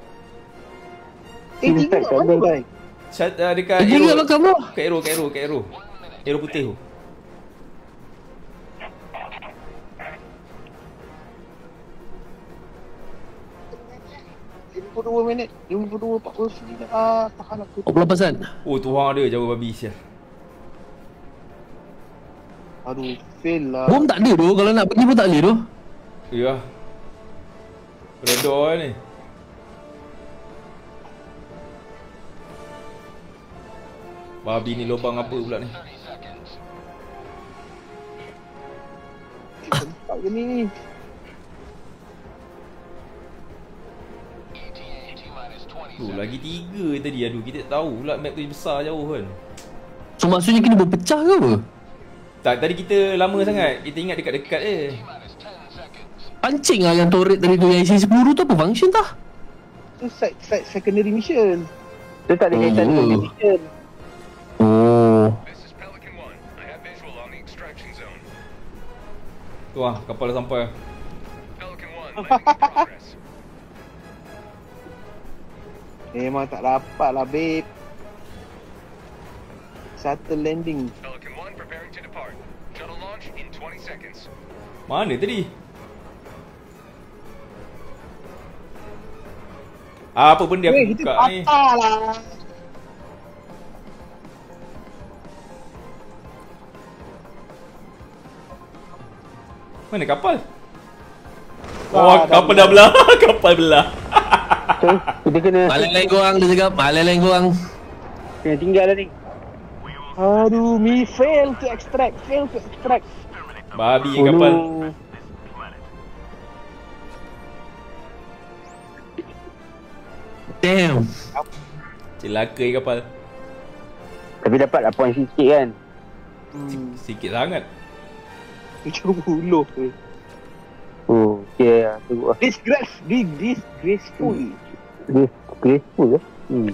A3 kat mana baik? Dekat A3 kat belakang tu. Kat arrow. Arrow putih tu. 52 minit. 52, 49. Tahan aku. 48%. Oh, tuang dia jauh babi sial. Aduh, fail lah. Bom tak ada tu. Kalau nak pergi pun tak boleh tu. Ya. Redor ni. Babi ni lubang apa pula ni? Tak ke ni? Tu lagi 3 tadi. Aduh, kita tak tahu pula map tu besar jauh kan. So maksudnya kena berpecah ke apa? Tak, tadi kita lama sangat. Kita ingat dekat-dekat je. Pancing lah yang turret tadi tu. Yang IC-10 tu apa function tah? Tu side secondary mission. Tu tak ada kaitan dengan mission. Oh. This is Pelican 1. I have visual on the extraction zone. Tu lah, kapal dah sampai. Pelican 1, landing in progress. Memang tak dapat lah, babe. Shuttle landing. Pelican 1 preparing to depart. Shuttle launch in 20 seconds. Mana tadi? Apa benda aku Kita buka ni? patah lah. Mana kapal? Oh, kapal dah belah. Kapal belah. So, kita kena Malai-lain korang dia cakap. Malai-lain korang. kena tinggal lah ni. Aduh, me fail to extract. Babi kapal. Damn. Celaka kapal. Tapi dapat lah point sikit kan. Sikit sangat. 70 ke. Oh, okay lah. Tengok lah. Disgraceful. Dia graceful ke?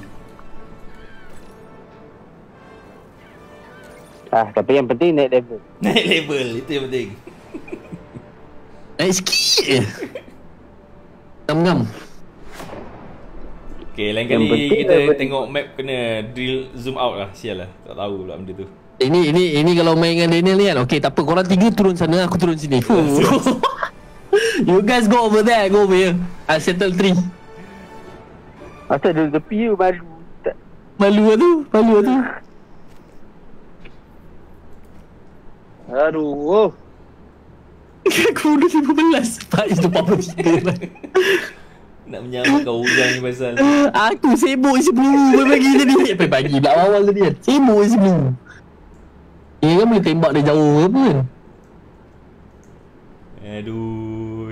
Tapi yang penting naik level. Naik level, itu yang penting. Naik sikit je. Ngam-ngam. Okay, lain Yang kali penting kita level. tengok map kena drill zoom out lah. Sial lah, tak tahu pula benda tu. Ini kalau main dengan Daniel ni kan. Okay, tak apa. Korang 3 turun sana, aku turun sini. You guys go over there, I go over here. I'll settle 3. Asal dari tepi tu malu. Tak. Malu lah tu. Aduh, oh. Aku udah 15. Pak, itu 43 lah. Nak menyamakan hujang ni pasal. Aku sibuk sebelum pagi tadi. Pagi pula awal tadi kan. Sibuk sebelum. Ni kan boleh tembak dia jauh ke apa kan. Aduh.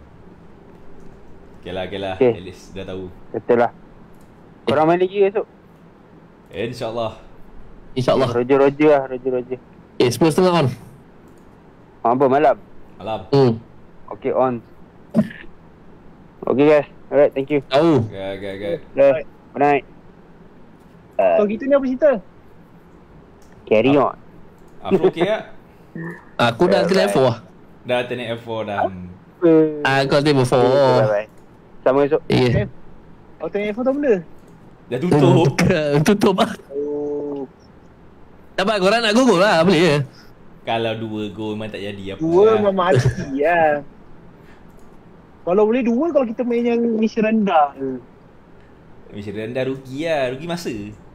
Okay lah. Okay. At least dah tahu. Betul lah. Korang main lagi esok? InsyaAllah. InsyaAllah. Roger lah. 10.30 on. Apa malam? Malam. Okay, on. Okay guys. Alright, thank you. Tahu. Okay. Good night. So kita ni apa cerita? Carry on. Apa okay tak? Aku dah alternate F4 lah. Dah alternate F4 dah. Aku alternate F4. Bye-bye. Sama esok. Ya. Alternate F4 tu benda? Dah tutup. Tutup lah. Oh. Dapat korang nak go lah. Boleh je. Kalau 2 gol memang tak jadi apa. 2 memang mati lah. Kalau boleh 2 kalau kita main yang mission rendah. Mission rendah rugi lah. Rugi masa.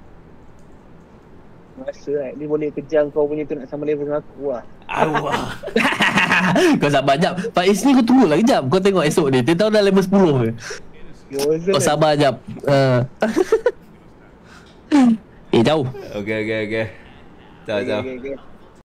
Masa kan dia boleh kejar kau punya tu nak sama level dengan aku lah. Arwah. Kau sabar jap. Pak Is ni kau tunggulah kejap. Kau tengok esok ni. Dia tahu dah level 10 ke. Kau sabar jap. Jauh. Okay. Jauh. Okay.